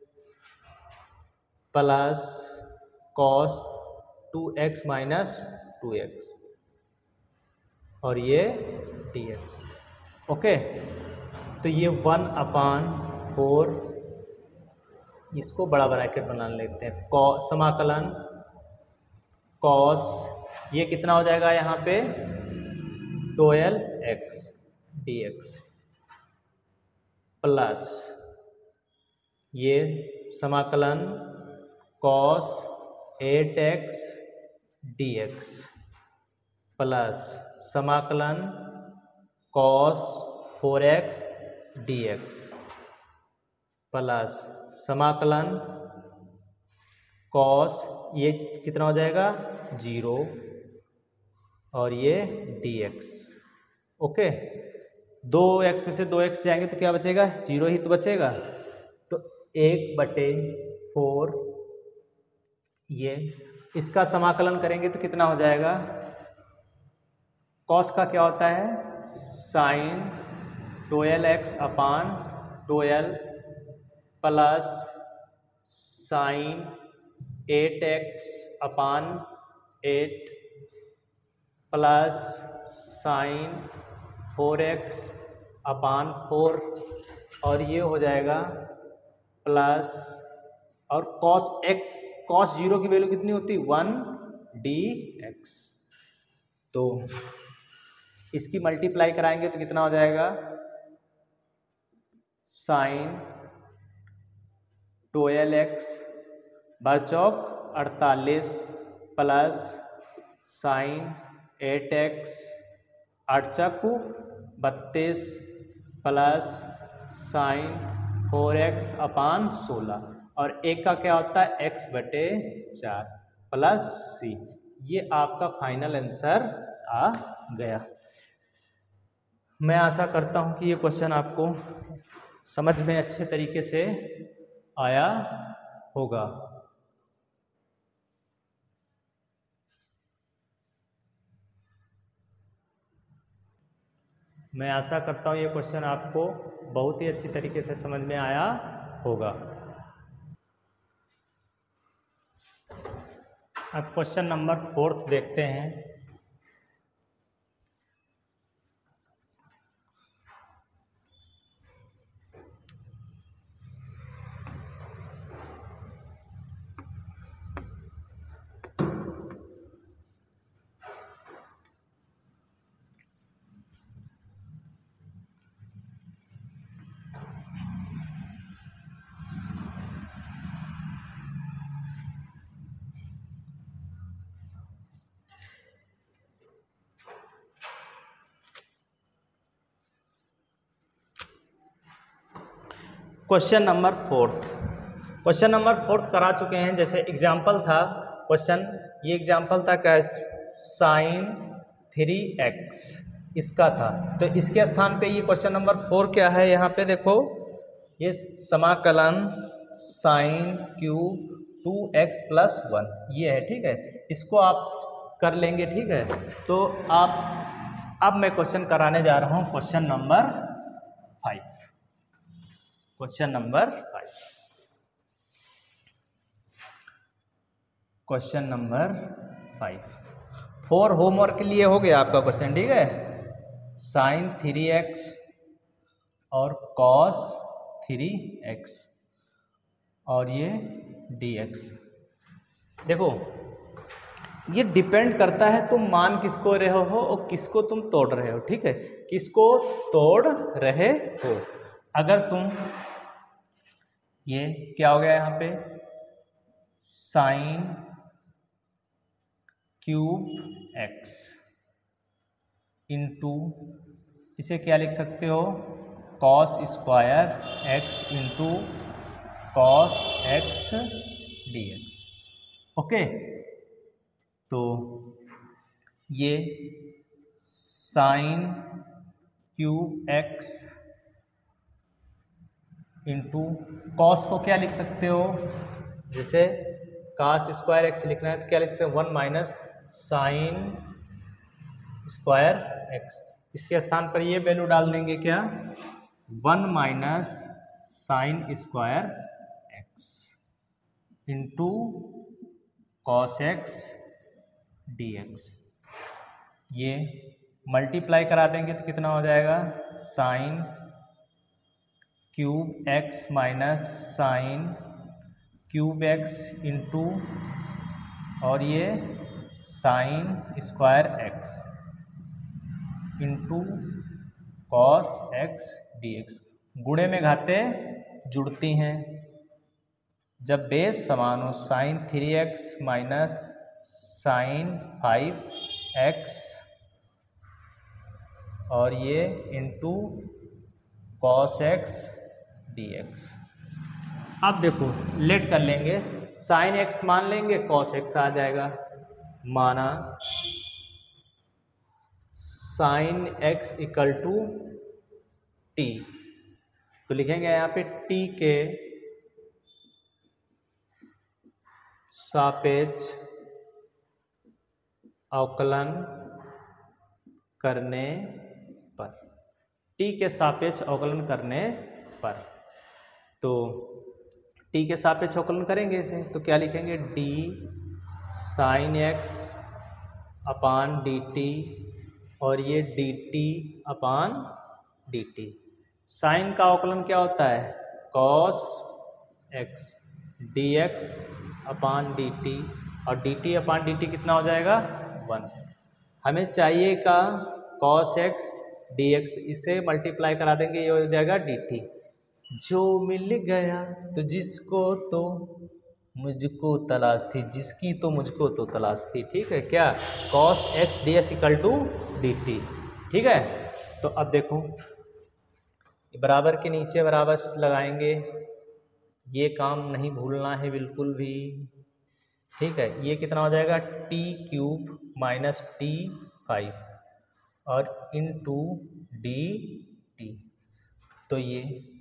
A: plus cos 2x minus 2x और ये dx। ओके, तो ये 1/4 इसको बड़ा ब्रैकेट बना लेते हैं, समाकलन कॉस, ये कितना हो जाएगा यहाँ पे 12x dx प्लस ये समाकलन कॉस 8x dx प्लस समाकलन कॉस 4x dx प्लस समाकलन कॉस, ये कितना हो जाएगा 0 और ये dx। ओके, 2x में से 2x जाएंगे तो क्या बचेगा 0 ही तो बचेगा। तो 1/4 ये इसका समाकलन करेंगे तो कितना हो जाएगा, कॉस का क्या होता है sine 12x/12 plus sine 8x/8 plus sine 4x/4 और ये हो जाएगा प्लस और कॉस x, कॉस 0 की वैल्यू कितनी होती 1 dx। तो इसकी मल्टीप्लाई कराएंगे तो कितना हो जाएगा साइन 12x bar चौक 48 प्लस साइन 8x 8 चक्कू 32 प्लस साइन 4x/16 और एक का क्या होता है x/4 प्लस c। ये आपका फाइनल आंसर आ गया। मैं आशा करता हूँ कि ये क्वेश्चन आपको समझ में अच्छे तरीके से आया होगा। मैं आशा करता हूँ ये क्वेश्चन आपको बहुत ही अच्छी तरीके से समझ में आया होगा। अब क्वेश्चन नंबर 4 देखते हैं। क्वेश्चन नंबर 4 करा चुके हैं। जैसे एग्जाम्पल था क्वेश्चन, ये एग्जाम्पल था क्या साइन 3x इसका था। तो इसके स्थान पे ये क्वेश्चन नंबर 4 क्या है, यहाँ पे देखो ये समाकलन साइन क्यूब 2x + 1 ये है, ठीक है। इसको आप कर लेंगे, ठीक है। तो अब मैं क्वेश्चन कराने जा रहा हूँ question number 5। Question number 5 4 homework के लिए हो गया आपका क्वेश्चन, ठीक है। साइन 3x और कॉस 3x और ये dx। देखो ये डिपेंड करता है तुम मान किसको रहे हो और किसको तुम तोड़ रहे हो, ठीक है। किसको तोड़ रहे हो। अगर तुम ये क्या हो गया यहाँ पे साइन क्यूब x इंटू इसे क्या लिख सकते हो cos square x into cos x dx। Okay, तो ये sine cube x into cos को क्या लिख सकते हो, जैसे कॉस स्क्वायर x लिखना है तो क्या लिख सकते हैं 1 माइनस साइन स्क्वायर x। इसके स्थान पर ये वैल्यू डाल देंगे क्या 1 minus sine square x into cos x dx। ये मल्टीप्लाई करा देंगे तो कितना हो जाएगा sine cube x minus sine cube x into और ये sine square x into cos x d x. गुणे में घातें जुड़ती हैं, जब बेस समान हो sign 3x minus sign 5x और ये into cos x d x. अब देखो लेट कर लेंगे, साइन एक्स मान लेंगे, कॉस एक्स आ जाएगा। माना sine x equal to t, तो लिखेंगे यहाँ पे टी के सापेक्ष अवकलन करने पर, टी के सापेक्ष अवकलन करने पर, तो टी के सापेक्ष अवकलन करेंगे इसे तो क्या लिखेंगे, d sine x upon d t और ये d t upon d t. Sine का अवकलन क्या होता है, cos x d x upon d t और d t upon d t कितना हो जाएगा 1। हमें चाहिए का कॉस एक्स डी एक्स, इसे मल्टीप्लाई करा देंगे, ये हो जाएगा डी टी। जो मिल गया तो जिसको तो मुझको तलाश थी, जिसकी तो मुझको तो तलाश थी। ठीक है क्या, cos x d x equal to d t. ठीक है, तो अब देखो बराबर के नीचे बराबर लगाएंगे, ये काम नहीं भूलना है बिल्कुल भी। ठीक है, ये कितना हो जाएगा टी क्यूब माइनस टी 5 और इनटू डी टी, तो ये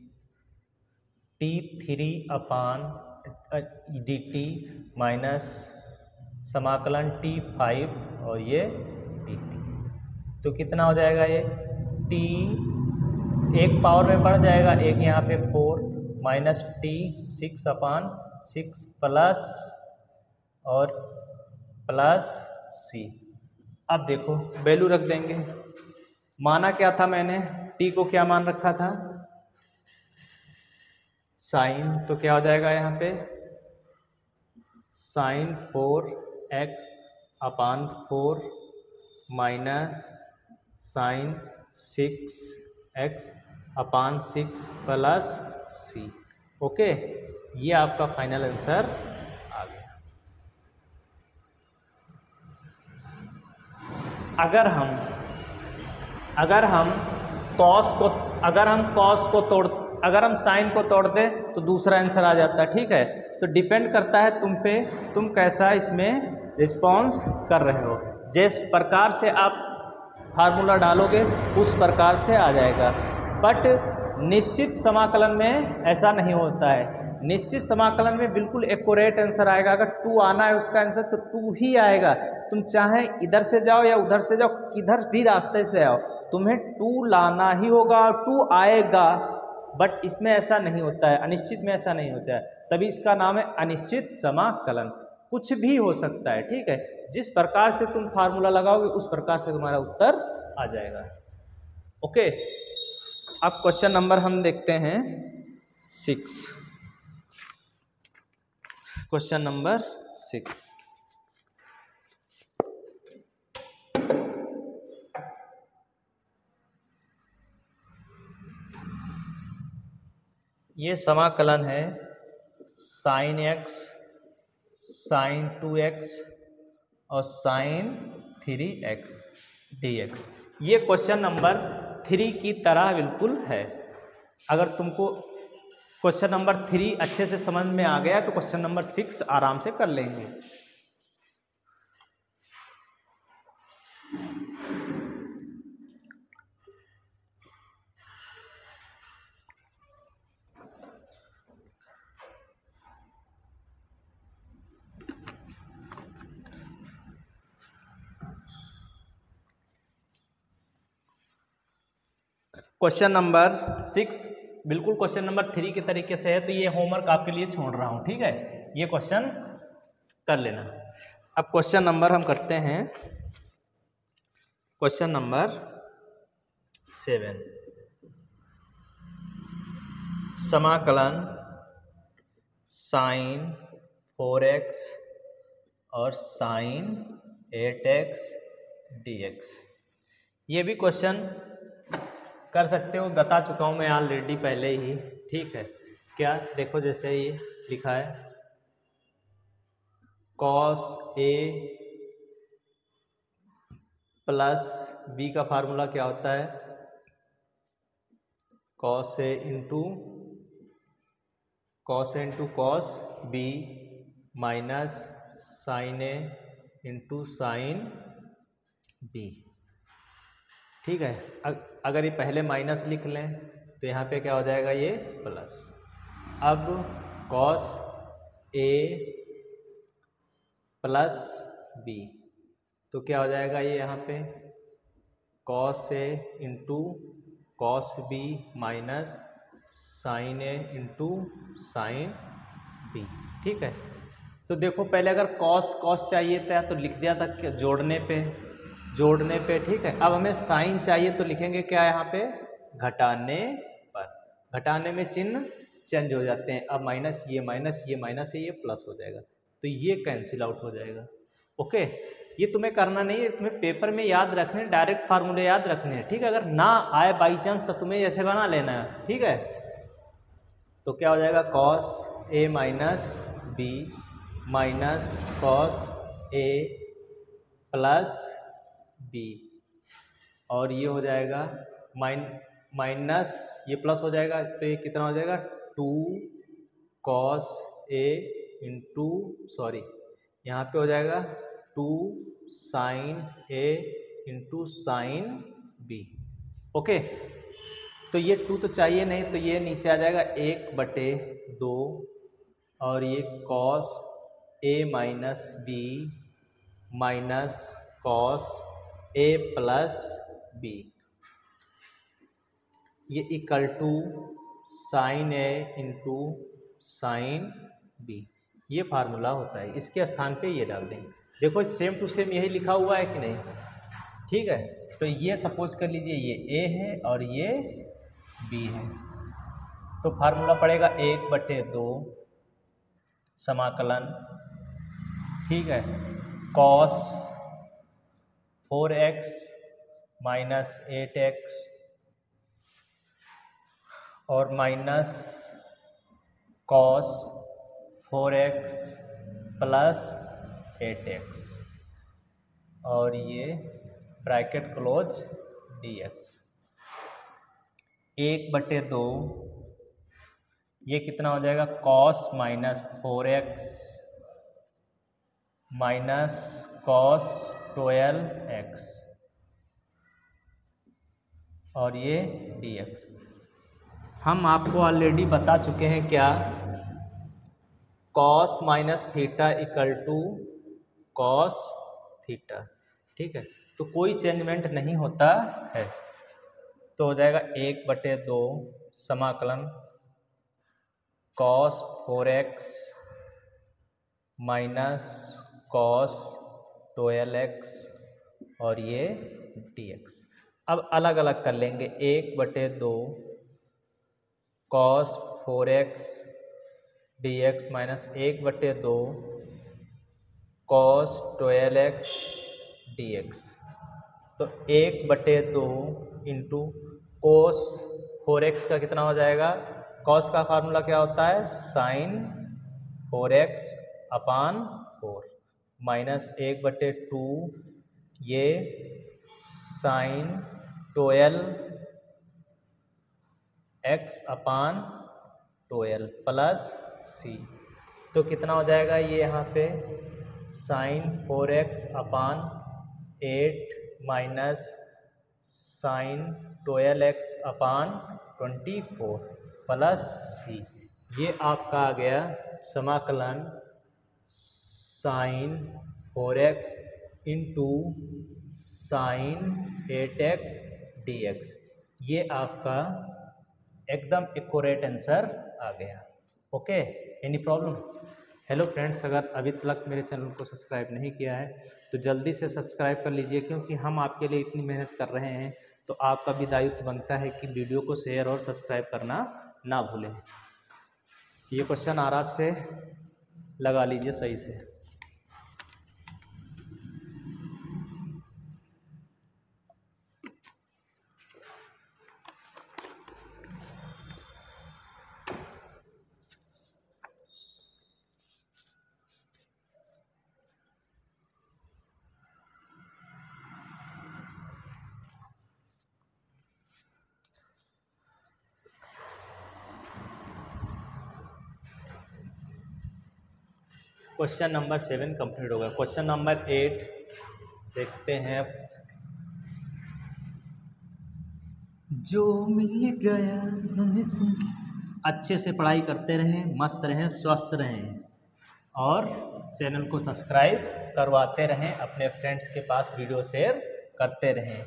A: T3 अपान डी टी माइनस समाकलन T5 और ये डी टी, तो कितना हो जाएगा, ये T एक पावर में बढ़ जाएगा, एक यहाँ पे 4 माइनस T6 अपान 6 प्लस और प्लस C। अब देखो वैल्यू रख देंगे, माना क्या था मैंने, T को क्या मान रखा था, साइन, तो क्या हो जाएगा यहाँ पे sine 4x upon 4 minus sine 6x upon 6 plus C। Okay, ये आपका फाइनल आंसर आ गया। अगर हम साइन को तोड़ दें तो दूसरा आंसर आ जाता है। ठीक है, तो डिपेंड करता है तुम पे, तुम कैसा इसमें रिस्पॉन्स कर रहे हो। जिस प्रकार से आप फार्मूला डालोगे उस प्रकार से आ जाएगा, बट निश्चित समाकलन में ऐसा नहीं होता है। निश्चित समाकलन में बिल्कुल एक्यूरेट आंसर आएगा। अगर 2 आना है उसका आंसर तो 2 ही आएगा। तुम चाहे इधर से जाओ या उधर से जाओ, किधर भी रास्ते से आओ, तुम्हें 2 लाना ही होगा और 2 आएगा। बट इसमें ऐसा नहीं होता है, अनिश्चित में ऐसा नहीं होता है, तभी इसका नाम है अनिश्चित समाकलन। कुछ भी हो सकता है। ठीक है, जिस प्रकार से तुम फार्मूला लगाओगे उस प्रकार से तुम्हारा उत्तर आ जाएगा। ओके, अब क्वेश्चन नंबर हम देखते हैं 6। क्वेश्चन नंबर 6, ये समाकलन है साइन एक्स साइन 2x और साइन 3x dx। ये क्वेश्चन नंबर 3 की तरह बिल्कुल है। अगर तुमको क्वेश्चन नंबर 3 अच्छे से समझ में आ गया तो क्वेश्चन नंबर 6 आराम से कर लेंगे। क्वेश्चन नंबर 6 बिल्कुल क्वेश्चन नंबर 3 के तरीके से है, तो ये होमवर्क आपके लिए छोड़ रहा हूँ। ठीक है, ये क्वेश्चन कर लेना। अब क्वेश्चन नंबर हम करते हैं क्वेश्चन नंबर 7। समाकलन साइन 4x और साइन 8x dx। ये भी क्वेश्चन कर सकते हो, बता चुका हूँ मैं ऑलरेडी पहले ही, ठीक है। क्या देखो, जैसे ये लिखा है cos a प्लस b का फार्मूला क्या होता है, cos a into cos b minus sine a into sine b, ठीक है। अगर ये पहले माइनस लिख लें तो यहाँ पे क्या हो जाएगा, ये प्लस। अब cos a प्लस b, तो क्या हो जाएगा ये यहाँ पे cos a into cos b minus sine a into sine b, ठीक है। तो देखो, पहले अगर cos चाहिए था तो लिख दिया था क्या, जोड़ने पे, ठीक है। अब हमें साइन चाहिए तो लिखेंगे क्या यहाँ पे, घटाने पर। घटाने में चिन्ह चेंज हो जाते हैं। अब माइनस ये माइनस, ये माइनस है, ये प्लस हो जाएगा, तो ये कैंसिल आउट हो जाएगा। ओके, ये तुम्हें करना नहीं है, तुम्हें पेपर में याद रखने, डायरेक्ट फार्मूले याद रखने हैं, ठीक है। अगर ना आए बाई चांस तो तुम्हें ऐसे बना लेना है, ठीक है। तो क्या हो जाएगा, cos a minus b minus cos a plus b, और ये हो जाएगा माइनस, ये प्लस हो जाएगा, तो ये कितना हो जाएगा 2 cos a इंटू, सॉरी यहाँ पे हो जाएगा 2 sine a into sine b। Okay, तो ये 2 तो चाहिए नहीं, तो ये नीचे आ जाएगा 1/2, और ये cos a minus b minus cos a plus b, ये equal to sine a into sine b। ये फार्मूला होता है, इसके स्थान पे ये डाल देंगे। देखो सेम टू सेम यही लिखा हुआ है कि नहीं, ठीक है। तो ये सपोज कर लीजिए ये a है और ये b है, तो फार्मूला पड़ेगा 1/2 समाकलन, ठीक है, cos 4x माइनस 8x और minus cos 4x plus 8x, और ये ब्रैकेट क्लोज dx। 1/2, ये कितना हो जाएगा, cos minus 4x minus cos 12x, और ये dx। हम आपको ऑलरेडी बता चुके हैं क्या, cos minus theta equal to cos theta, ठीक है। तो कोई चेंजमेंट नहीं होता है, तो हो जाएगा 1/2 समाकलन cos 4x minus cos 12x, और ये dx। अब अलग अलग कर लेंगे, 1/2 cos 4x dx minus 1/2 cos 12x dx। तो 1/2 इंटू cos 4x का कितना हो जाएगा, cos का फार्मूला क्या होता है, साइन 4x अपान 4 माइनस 1/2 ये साइन 12x अपान 12 प्लस c, तो कितना हो जाएगा ये यहाँ पे sine 4x upon 8 minus sine 12x upon 24 plus c। ये आपका आ गया समाकलन sign 4x into sine 8x dx। ये आपका एकदम एक्यूरेट आंसर आ गया। Okay, any problem? Hello friends, अगर अभी तक मेरे चैनल को सब्सक्राइब नहीं किया है तो जल्दी से सब्सक्राइब कर लीजिए, क्योंकि हम आपके लिए इतनी मेहनत कर रहे हैं, तो आपका भी दायित्व बनता है कि वीडियो को शेयर और सब्सक्राइब करना ना भूलें। ये क्वेश्चन आराम से लगा लीजिए सही से। क्वेश्चन नंबर 7 कंप्लीट हो गया। क्वेश्चन नंबर 8 देखते हैं। जो मिल गया अच्छे से पढ़ाई करते रहें, मस्त रहें, स्वस्थ रहें और चैनल को सब्सक्राइब करवाते रहें, अपने फ्रेंड्स के पास वीडियो शेयर करते रहें।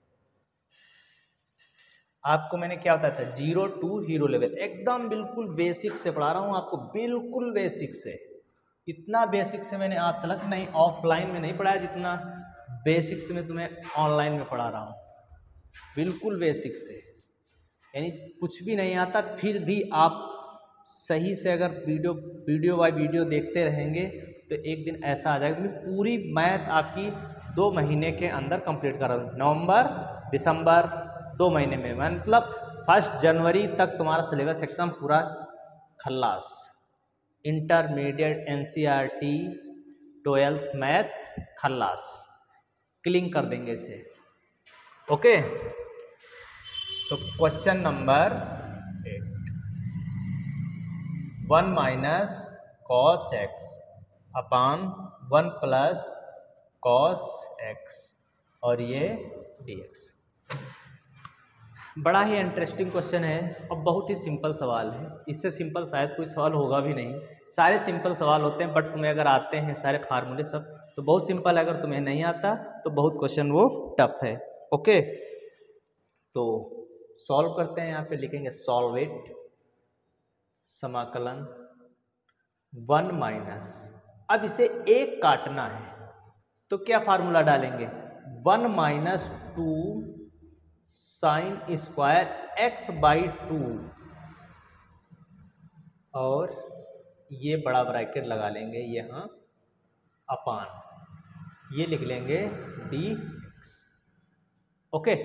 A: आपको मैंने क्या बताया था, 0 to हीरो लेवल, एकदम बिल्कुल बेसिक से पढ़ा रहा हूँ आपको, बिल्कुल बेसिक से। इतना बेसिक से मैंने आज तक नहीं ऑफलाइन में नहीं पढ़ाया जितना बेसिक से मैं तुम्हें ऑनलाइन में पढ़ा रहा हूँ, बिल्कुल बेसिक से। यानी कुछ भी नहीं आता, फिर भी आप सही से अगर वीडियो बाय वीडियो देखते रहेंगे तो एक दिन ऐसा आ जाएगा कि पूरी मैथ आपकी 2 महीने के अंदर कंप्लीट करा दूँ। नवंबर दिसंबर 2 महीने में, मतलब 1 जनवरी तक तुम्हारा सिलेबस एकदम पूरा खल्लास। इंटरमीडिएट NCERT 12th मैथ खल्लास, क्लीन कर देंगे इसे। ओके, तो question number 8, 1 minus cos x upon 1 plus cos x और ये dx। बड़ा ही इंटरेस्टिंग क्वेश्चन है और बहुत ही सिंपल सवाल है। इससे सिंपल शायद कोई सवाल होगा भी नहीं। सारे सिंपल सवाल होते हैं, बट तुम्हें अगर आते हैं सारे फार्मूले सब तो बहुत सिंपल है, अगर तुम्हें नहीं आता तो बहुत क्वेश्चन वो टफ है। ओके, तो सॉल्व करते हैं। यहाँ पे लिखेंगे सॉल्व इट, समाकलन 1 माइनस, अब इसे एक काटना है तो क्या फार्मूला डालेंगे, 1 minus 2 sine square x by 2 और ये बड़ा ब्रैकेट लगा लेंगे यहाँ अपान, ये लिख लेंगे dx। Okay,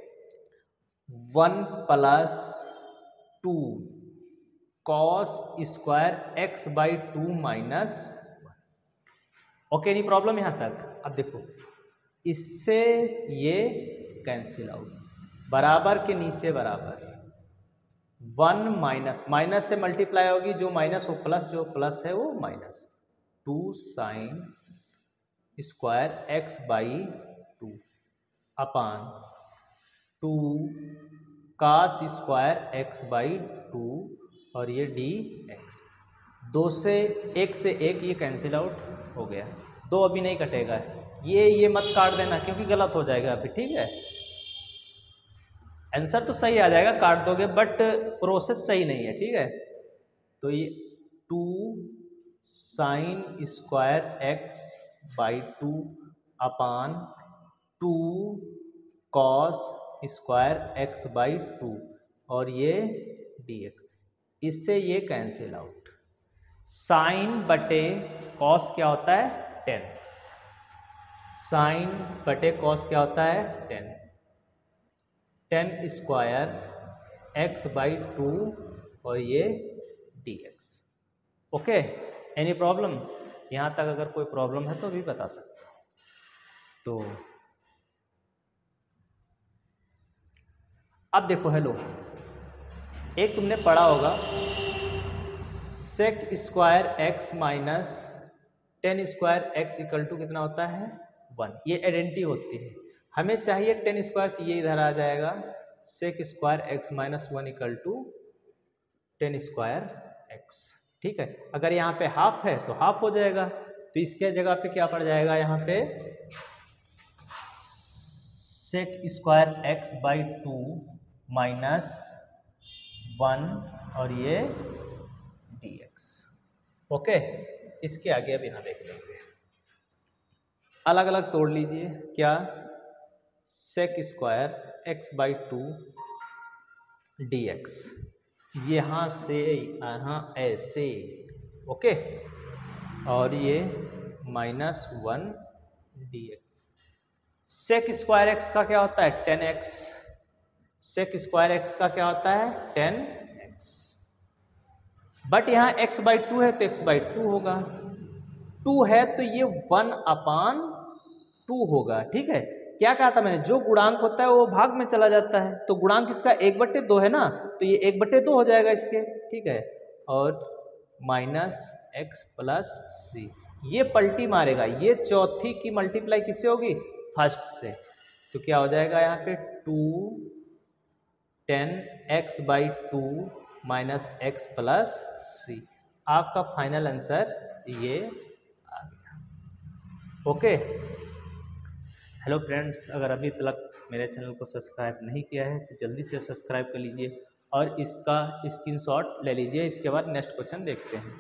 A: 1 plus 2 cos square x by 2 minus 1। Okay, नहीं प्रॉब्लम यहाँ तक। अब देखो, इससे ये कैंसिल आउट, बराबर के नीचे बराबर, 1 माइनस माइनस से मल्टीप्लाई होगी, जो माइनस वो प्लस, जो प्लस है वो minus, 2 sine square x by 2 upon 2 cos square x by 2 और ये dx। 2 से 1 से 1 ये कैंसिल आउट हो गया, 2 अभी नहीं कटेगा, ये मत काट देना क्योंकि गलत हो जाएगा अभी, ठीक है। आंसर तो सही आ जाएगा, काट दोगे, बट प्रोसेस सही नहीं है, ठीक है। तो ये 2 sine square x by 2 upon 2 cos square x by 2 और ये dx, इससे ये कैंसिल आउट। साइन बटे कॉस क्या होता है, 10, साइन बटे कॉस क्या होता है, 10, 10 स्क्वायर एक्स बाई 2 और ये dx। Okay, any problem? यहाँ तक अगर कोई प्रॉब्लम है तो भी बता सकते हो। तो अब देखो, हेलो, एक तुमने पढ़ा होगा sec square x minus 10 square x equal to कितना होता है, 1। ये आइडेंटिटी होती है, हमें चाहिए 10 स्क्वायर, तो ये इधर आ जाएगा sec square x minus 1 equal to 10 square x, ठीक है। अगर यहाँ पे हाफ है तो हाफ हो जाएगा, तो इसके जगह पे क्या पड़ जाएगा, यहाँ पे sec square x by 2 minus 1 और ये dx। ओके, इसके आगे अब यहाँ देख लेंगे, अलग अलग तोड़ लीजिए। क्या, sec square x by 2 dx, यहाँ से यहाँ ऐसे, ओके, और ये minus 1 dx। Sec square x का क्या होता है, 10x, सेक स्क्वायर एक्स का क्या होता है, 10x, बट यहाँ x बाई 2 है तो x बाई 2 होगा, 2 है तो ये 1 अपान 2 होगा, ठीक है। क्या कहा था मैंने, जो गुणांक होता है वो भाग में चला जाता है, तो गुणांक इसका 1/2 है ना, तो ये 1/2 हो जाएगा इसके, ठीक है। और माइनस एक्स प्लस सी। ये पलटी मारेगा, ये चौथी की मल्टीप्लाई किससे होगी? फर्स्ट से। तो क्या हो जाएगा यहाँ पे 2 10x/2 माइनस एक्स प्लस सी। आपका फाइनल आंसर ये आ गया। ओके। हेलो फ्रेंड्स, अगर अभी तक मेरे चैनल को सब्सक्राइब नहीं किया है तो जल्दी से सब्सक्राइब कर लीजिए और इसका स्क्रीनशॉट ले लीजिए। इसके बाद नेक्स्ट क्वेश्चन देखते हैं।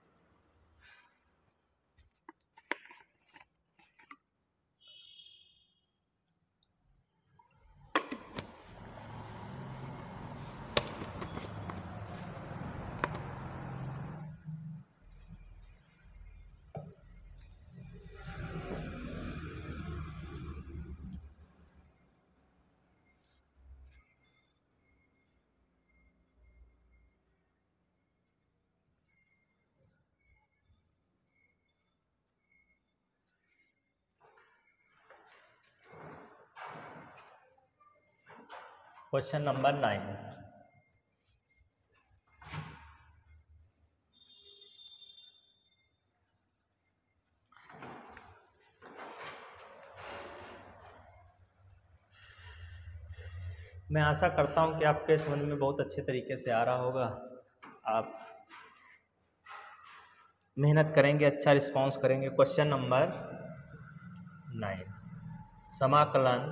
A: Question number 9। मैं आशा करता हूं कि आपके समझ में बहुत अच्छे तरीके से आ रहा होगा। आप मेहनत करेंगे, अच्छा रिस्पांस करेंगे। क्वेश्चन नंबर 9, समाकलन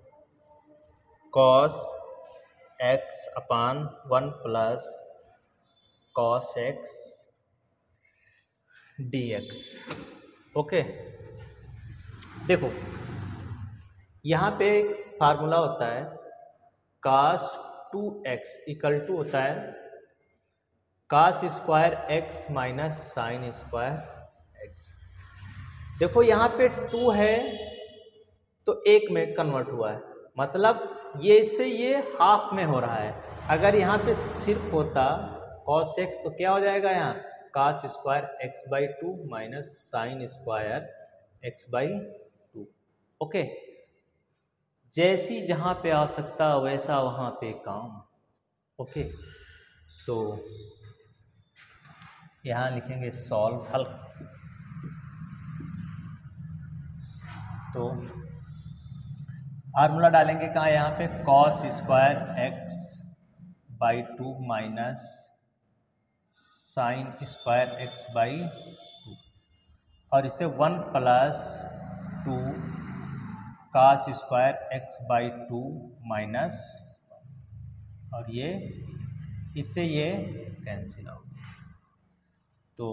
A: cos x upon 1 plus cos x dx। Okay, देखो यहाँ पे एक फार्मूला होता है cos 2x इक्वल टू होता है cos square x minus sine square x। देखो यहाँ पे 2 है तो 1 में कन्वर्ट हुआ है, मतलब ये से ये हाफ में हो रहा है। अगर यहाँ पे सिर्फ होता cos x तो क्या हो जाएगा? यहाँ cos square x/2 minus sine square x/2। Okay, जैसी जहाँ पे आवश्यकता वैसा वहाँ पे काम। ओके, तो यहाँ लिखेंगे सॉल्व, हल। तो फार्मूला डालेंगे कहाँ? यहाँ पे cos square x/2 minus sine square x/2 और इसे 1 plus 2 cos square x/2 minus, और ये इससे ये कैंसिल आउट। तो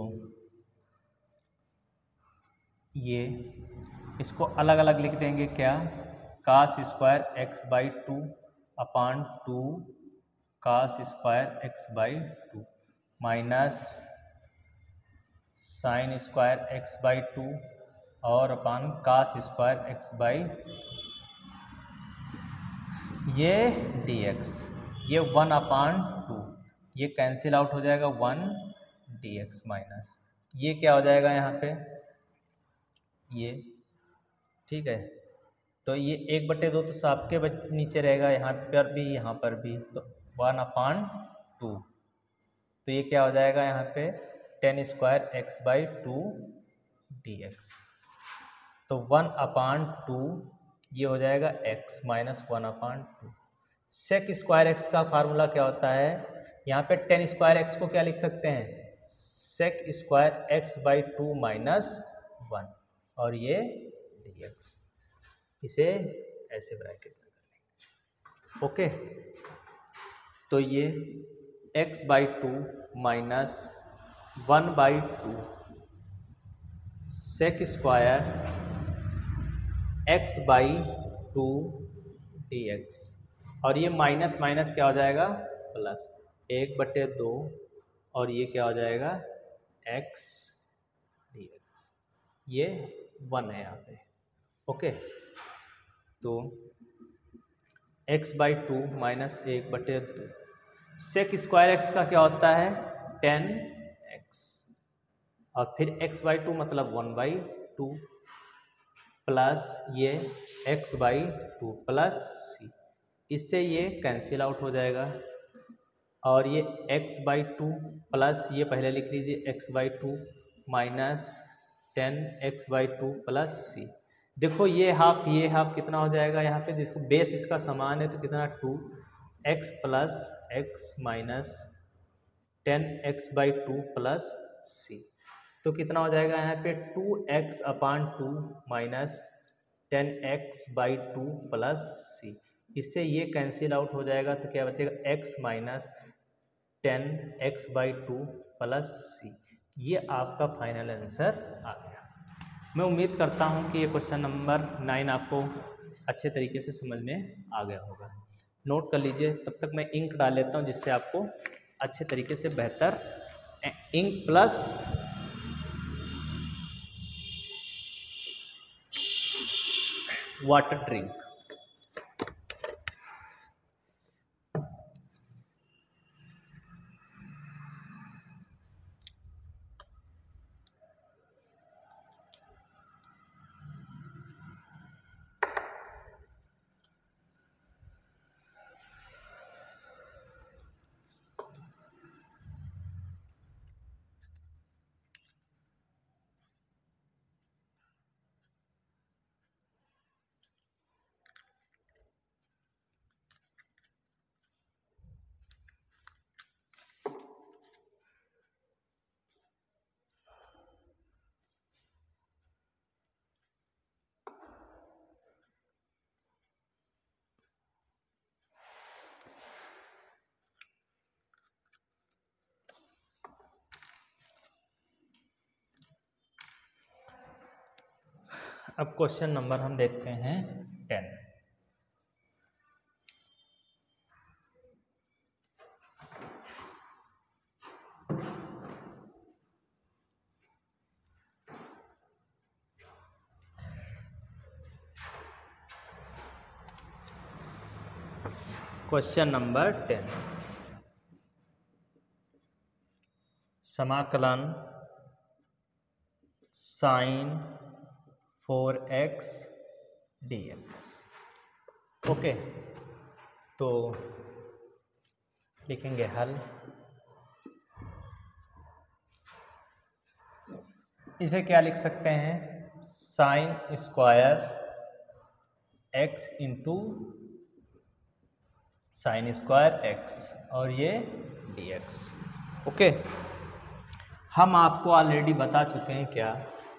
A: ये इसको अलग अलग लिख देंगे क्या? cos square x/2 upon 2 cos square x/2 minus sine square x/2 और अपान cos स्क्वायर x/2 ये dx। ये 1/2 ये कैंसिल आउट हो जाएगा 1 dx माइनस ये क्या हो जाएगा यहाँ पे ये, ठीक है। तो ये 1/2 तो सबके नीचे रहेगा, यहाँ पर भी यहाँ पर भी, तो 1/2। तो ये क्या हो जाएगा यहाँ पे 10 स्क्वायर x/2 dx। तो 1/2 ये हो जाएगा x minus 1/2। Sec square x का फार्मूला क्या होता है? यहाँ पे 10 स्क्वायर x को क्या लिख सकते हैं? सेक स्क्वायर x/2 माइनस 1 और ये dx। इसे ऐसे ब्रैकेट में कर लेंगे। ओके, तो ये x/2 minus 1/2 sec square x/2 dx और ये माइनस माइनस क्या हो जाएगा? प्लस 1/2 और ये क्या हो जाएगा? x dx। ये 1 है यहाँ पे। ओके, तो x/2 minus 1/2 sec square x का क्या होता है? 10x और फिर x/2 मतलब 1/2 प्लस ये x/2 प्लस c। इससे ये कैंसिल आउट हो जाएगा और ये x/2 प्लस ये पहले लिख लीजिए x/2 माइनस 10x/2 प्लस सी। देखो ये हाफ कितना हो जाएगा यहाँ पे, जिसको बेस इसका समान है तो कितना 2x plus x minus 10x/2 plus c. तो कितना हो जाएगा यहाँ पे 2x/2 माइनस 10x/2 प्लस सी। इससे ये कैंसिल आउट हो जाएगा तो क्या बचेगा x माइनस 10x/2 प्लस सी। ये आपका फाइनल आंसर आ गया। मैं उम्मीद करता हूँ कि ये क्वेश्चन नंबर 9 आपको अच्छे तरीके से समझ में आ गया होगा। नोट कर लीजिए, तब तक मैं इंक डाल लेता हूँ जिससे आपको अच्छे तरीके से बेहतर इंक प्लस वाटर ड्रिंक। अब क्वेश्चन नंबर हम देखते हैं 10। क्वेश्चन नंबर 10, समाकलन साइन 4x dx। ओके, तो लिखेंगे हल। इसे क्या लिख सकते हैं, sine square x into sine square x और ये dx। ओके, हम आपको ऑलरेडी बता चुके हैं क्या,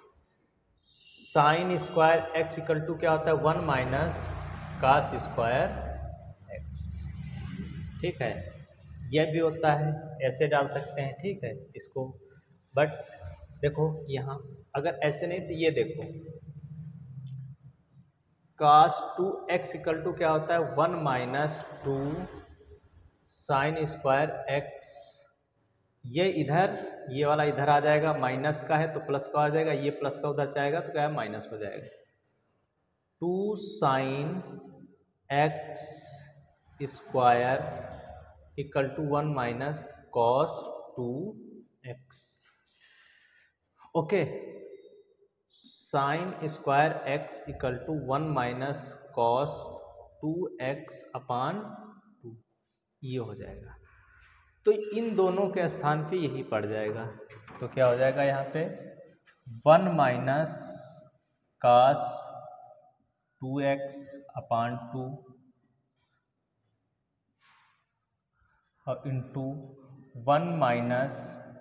A: sine square x equal to क्या होता है 1 माइनस कास स्क्वायर x। ठीक है, यह भी होता है, ऐसे डाल सकते हैं, ठीक है इसको। बट देखो यहाँ अगर ऐसे नहीं तो ये देखो कास 2x इक्वल टू क्या होता है 1 माइनस 2 साइन स्क्वायर x। ये इधर, ये वाला इधर आ जाएगा, माइनस का है तो प्लस का आ जाएगा, ये प्लस का उधर जाएगा तो क्या है माइनस हो जाएगा। 2 sine x square equal to 1 minus cos 2x। Okay, sine square x equal to 1 minus cos 2x upon 2, ये हो जाएगा। तो इन दोनों के स्थान पे यही पड़ जाएगा, तो क्या हो जाएगा यहाँ पे 1 माइनस कास 2x अपान 2 और into 1 minus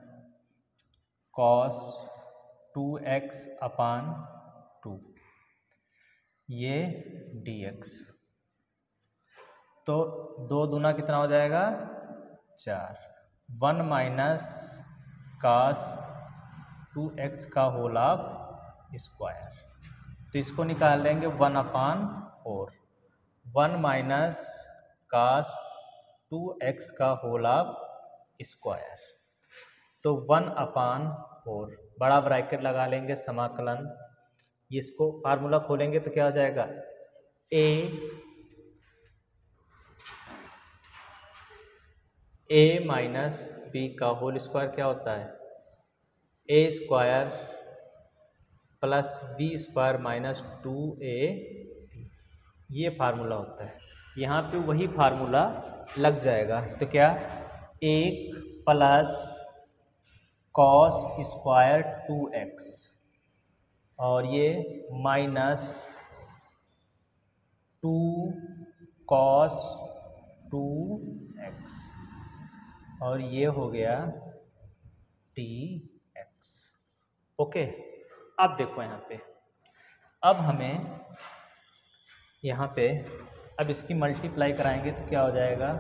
A: cos 2x upon 2, ये dx। तो 2 दूना कितना हो जाएगा 4। 1 माइनस कास 2x का होल ऑफ स्क्वायर, तो इसको निकाल लेंगे 1 अपान 4। 1 माइनस कास 2x का होल ऑफ स्क्वायर, तो 1 अपान 4, बड़ा ब्रैकेट लगा लेंगे, समाकलन, इसको फार्मूला खोलेंगे तो क्या हो जाएगा a माइनस बी का होल स्क्वायर क्या होता है a square plus b square minus 2a, ये फार्मूला होता है। यहाँ पे वही फार्मूला लग जाएगा, तो क्या 1 प्लस कॉस स्क्वायर 2x और ये माइनस 2 कॉस 2x और ये हो गया dx। ओके, अब देखो यहाँ पे, अब हमें यहाँ पे अब इसकी मल्टीप्लाई कराएंगे तो क्या हो जाएगा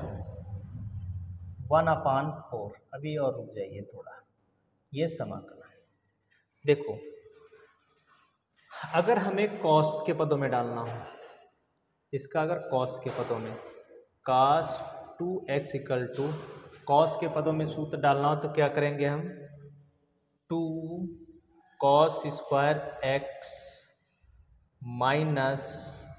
A: 1/4। अभी और रुक जाइए थोड़ा, ये समाकलन देखो, अगर हमें कॉस के पदों में डालना हो, इसका अगर कॉस के पदों में cos 2x equal to cos के पदों में सूत्र डालना हो तो क्या करेंगे हम 2 कॉस स्क्वायर x माइनस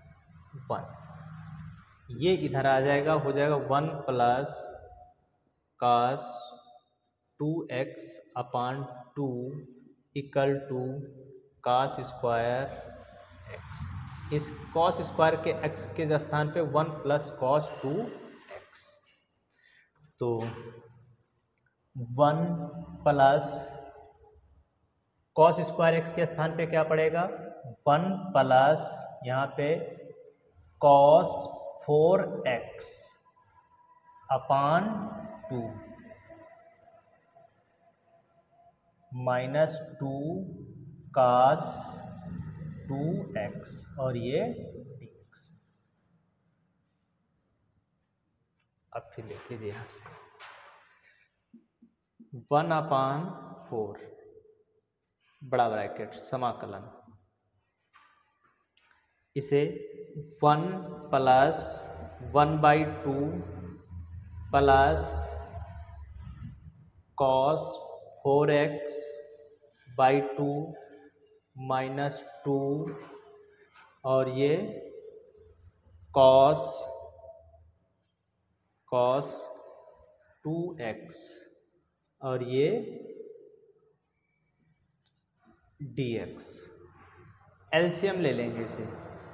A: 1, ये इधर आ जाएगा, हो जाएगा 1 plus cos 2x upon 2 equal to cos square x। इस cos स्क्वायर के x के स्थान पे 1 प्लस cos 2x, तो 1 प्लस cos स्क्वायर x के स्थान पे क्या पड़ेगा 1 प्लस यहाँ पे cos 4x अपान 2 माइनस 2 cos 2x और ये dx। अब फिर लिख लीजिए यहाँ से 1/4 बड़ा ब्रैकेट समाकलन, इसे 1 plus 1/2 plus cos 4x by 2 minus 2 और ये cos 2x और ये dx। एलसीएम ले लेंगे इसे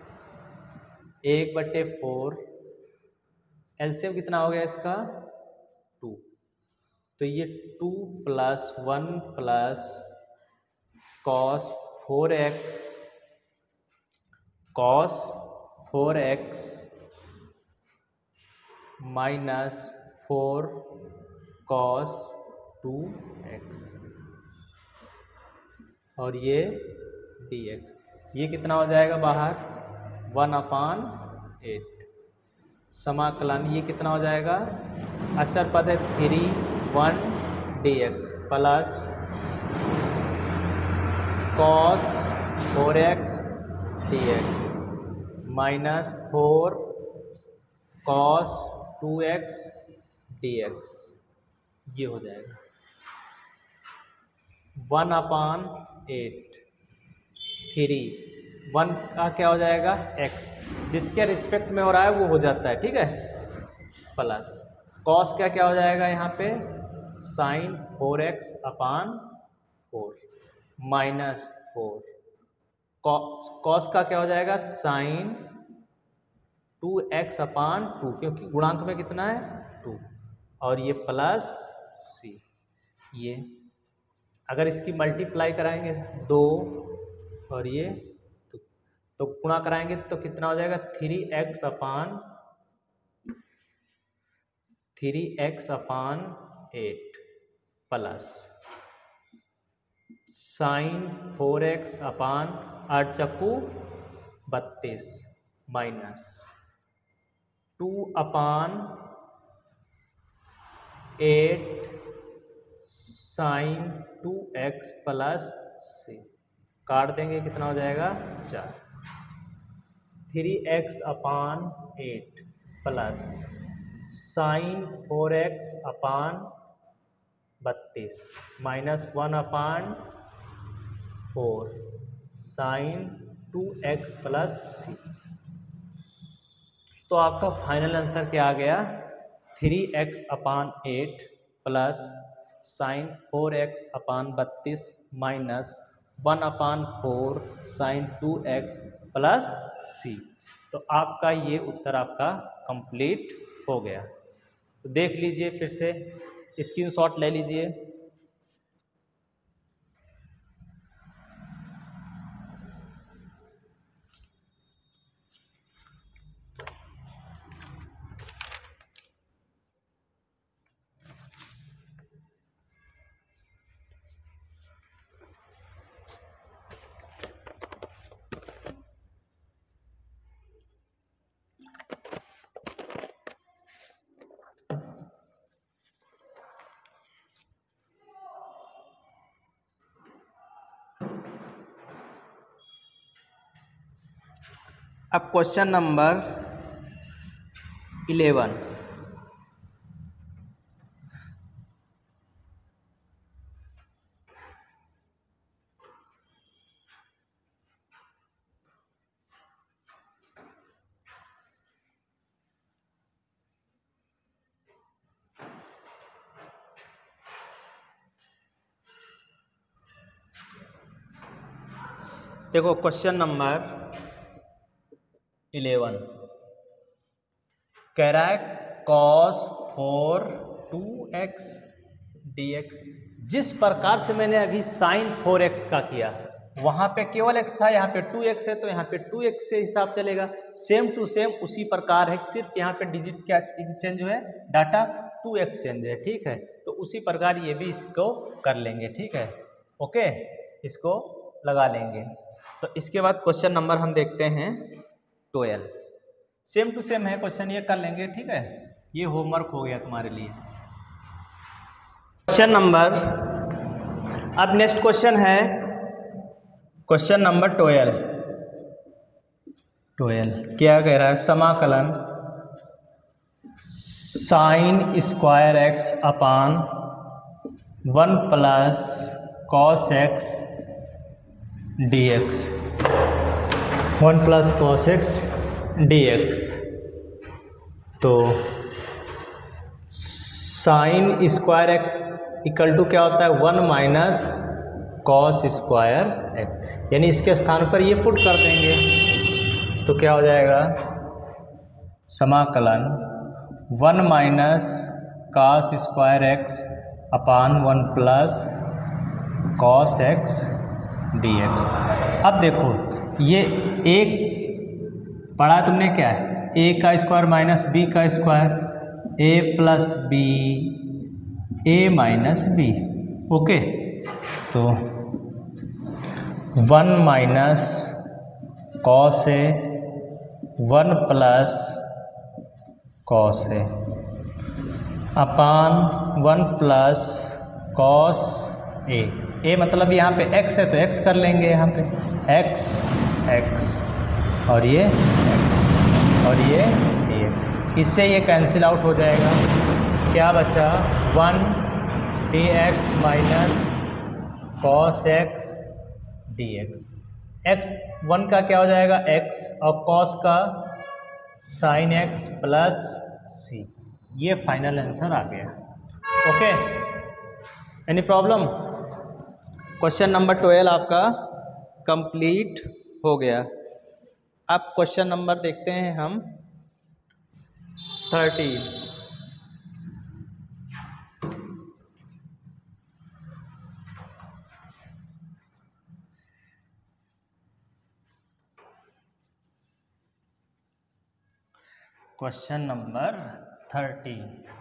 A: 1/4, एलसीएम कितना हो गया इसका 2, तो ये 2 plus 1 plus cos 4x minus 4 cos 2x और ये dx, ये कितना हो जाएगा बाहर 1/8 समाकलन, ये कितना हो जाएगा अचर पद है 3 dx plus cos 4x dx minus 4 cos 2x dx, ये हो जाएगा 1/8 3 1 का क्या हो जाएगा x, जिसके रिस्पेक्ट में हो रहा है वो हो जाता है, ठीक है, प्लस cos का क्या हो जाएगा यहाँ पे sin 4x upon 4 minus 4 cos का क्या हो जाएगा sin 2x अपान 2, क्योंकि गुणांक में कितना है 2 और ये प्लस c, ये अगर इसकी मल्टीप्लाई कराएंगे 2 और ये तो गुणा कराएंगे तो कितना हो जाएगा 3x upon 8 plus sine 4x upon 8 चक्कू 32 minus 2/8 sign 2x plus c, काट देंगे कितना हो जाएगा 4, 3x upon 8 plus sine 4x upon 32 minus 1/4 sine 2x plus c। तो आपका फाइनल आंसर क्या आ गया 3x upon 8 plus sine 4x upon 32 minus 1/4 sine 2x plus c। तो आपका ये उत्तर आपका कंप्लीट हो गया। तो देख लीजिए फिर से, स्क्रीनशॉट ले लीजिए। अब क्वेश्चन नंबर 11। देखो क्वेश्चन नंबर 11 कह रहा है cos 4 2x dx। जिस प्रकार से मैंने अभी sin 4x का किया, वहां पे केवल x था, यहाँ पे 2x है तो यहाँ पे 2x से हिसाब चलेगा। सेम टू सेम उसी प्रकार है, सिर्फ यहाँ पे डिजिट क्या चेंज है, डाटा 2x चेंज है। ठीक है, तो उसी प्रकार ये भी इसको कर लेंगे। ठीक है, ओके, इसको लगा लेंगे। तो इसके बाद क्वेश्चन नंबर हम देखते हैं 12। सेम टू सेम है क्वेश्चन, ये कर लेंगे। ठीक है, ये होमवर्क हो गया तुम्हारे लिए। क्वेश्चन नंबर, अब नेक्स्ट क्वेश्चन है क्वेश्चन नंबर 12। क्या कह रहा है, समाकलन sine square x upon 1 plus cos x dx, 1 plus cos x dx। तो sine square x equal to क्या होता है, 1 माइनस कॉस स्क्वायर एक्स, यानी इसके स्थान पर ये पुट कर देंगे तो क्या हो जाएगा, समाकलन 1 minus cos square x upon 1 plus cos x dx। अब देखो ये एक पढ़ा तुमने क्या है, a का स्क्वायर माइनस b का square, a plus b a minus b. Okay, तो 1 minus cos a 1 plus cos a upon 1 plus cos a मतलब यहाँ पे x है तो x कर लेंगे, यहाँ पे x और ये x और ये a, इससे ये कैंसिल आउट हो जाएगा। क्या बचा, 1 dx minus cos x dx। x 1 का क्या हो जाएगा x और cos का साइन x प्लस c। ये फाइनल आंसर आ गया। Okay, any problem? Question number 12 आपका कंप्लीट हो गया। अब क्वेश्चन नंबर देखते हैं हम 13। Question number 13,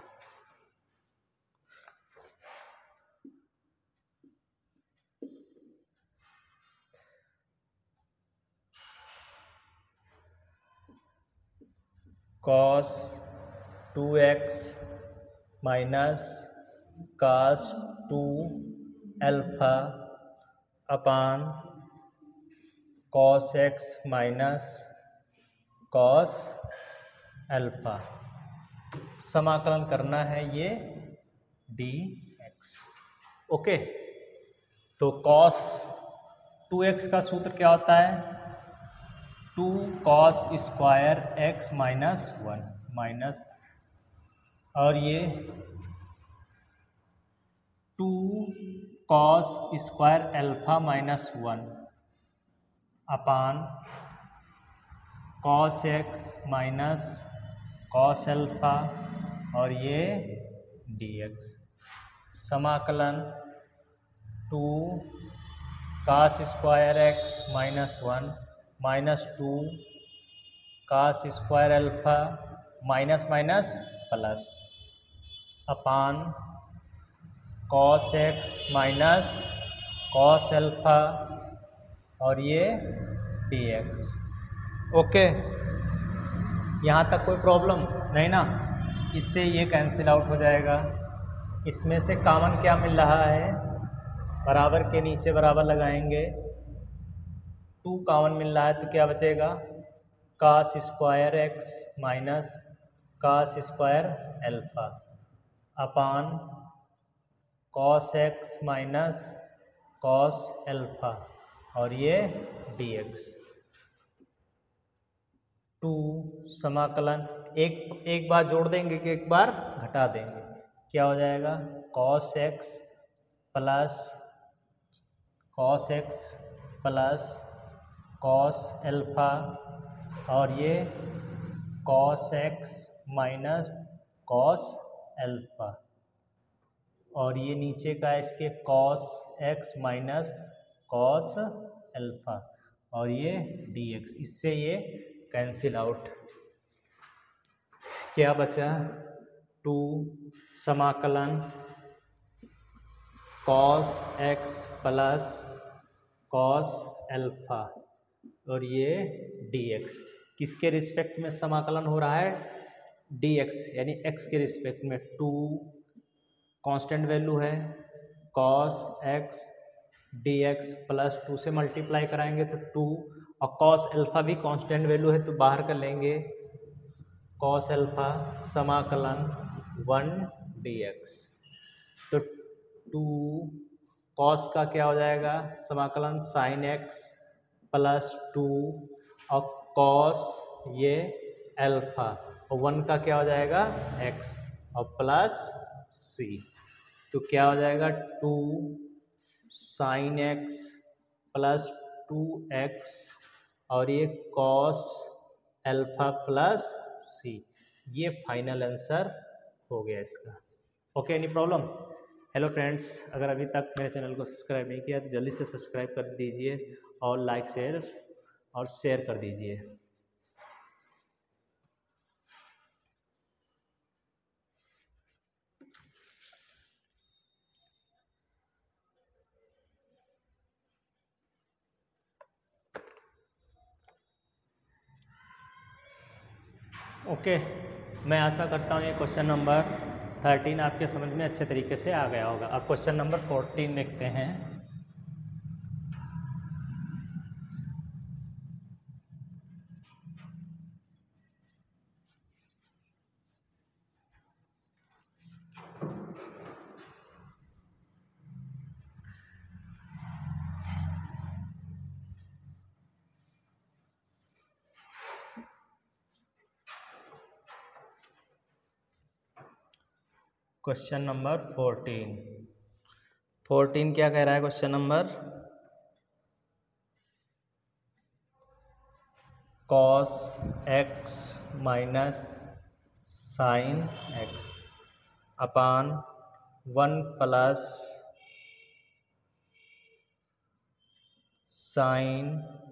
A: cos 2x minus cos 2 alpha upon cos x minus cos alpha. समाकलन करना है ये dx। ओके, तो cos 2x का सूत्र क्या होता है, 2 cos square x minus 1 minus, और ये 2 cos square alpha minus 1 upon cos x minus cos alpha और ये dx। समाकलन 2 cos square x minus 1 minus 2 cos square alpha minus minus plus upon cos x minus cos alpha और ये dx। Okay, यहाँ तक कोई प्रॉब्लम नहीं ना? इससे ये कैंसिल आउट हो जाएगा। इसमें से कॉमन क्या मिल रहा है, बराबर के नीचे बराबर लगाएंगे, 2 कॉमन मिल रहा है तो क्या बचेगा, cos square x minus cos square alpha upon cos x minus cos alpha और ये dx। 2 समाकलन एक बार जोड़ देंगे कि एक बार घटा देंगे, क्या हो जाएगा cos x plus cos alpha और ये cos x minus cos alpha और ये नीचे का इसके cos x minus cos alpha और ये dx। इससे ये कैंसिल आउट, क्या बचा 2 समाकलन cos x plus cos alpha और ये dx। किसके रिस्पेक्ट में समाकलन हो रहा है dx यानी x के रिस्पेक्ट में। 2 कांस्टेंट वैल्यू है कॉस एक्स dx प्लस 2 से मल्टीप्लाई कराएंगे तो 2 और कॉस अल्फा भी कांस्टेंट वैल्यू है तो बाहर कर लेंगे कॉस अल्फा समाकलन 1 dx। तो 2 कॉस का क्या हो जाएगा समाकलन साइन एक्स प्लस 2 और कॉस ये अल्फा और 1 का क्या हो जाएगा x और प्लस c। तो क्या हो जाएगा 2 साइन एक्स प्लस 2x और ये कॉस अल्फा प्लस c। ये फाइनल आंसर हो गया इसका। Okay, any problem? Hello friends, अगर अभी तक मेरे चैनल को सब्सक्राइब नहीं किया तो जल्दी से सब्सक्राइब कर दीजिए और लाइक शेयर कर दीजिए। ओके, मैं आशा करता हूँ ये क्वेश्चन नंबर 13 आपके समझ में अच्छे तरीके से आ गया होगा। अब क्वेश्चन नंबर 14 देखते हैं। क्वेश्चन नंबर 14 क्या कह रहा है question number? Cos x minus sine x upon 1 plus sine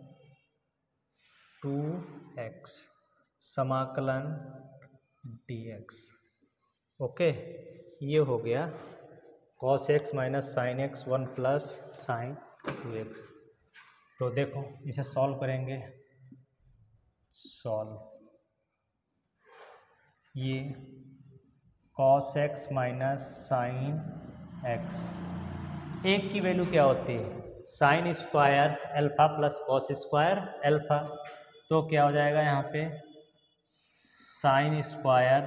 A: 2x समाकलन dx। ओके, ये हो गया cos x minus sine x 1 plus sine 2x। तो देखो इसे सॉल्व करेंगे। ये cos x minus sine x, एक की वैल्यू क्या होती है sine square alpha plus cos square alpha. तो क्या हो जाएगा यहाँ पे sine square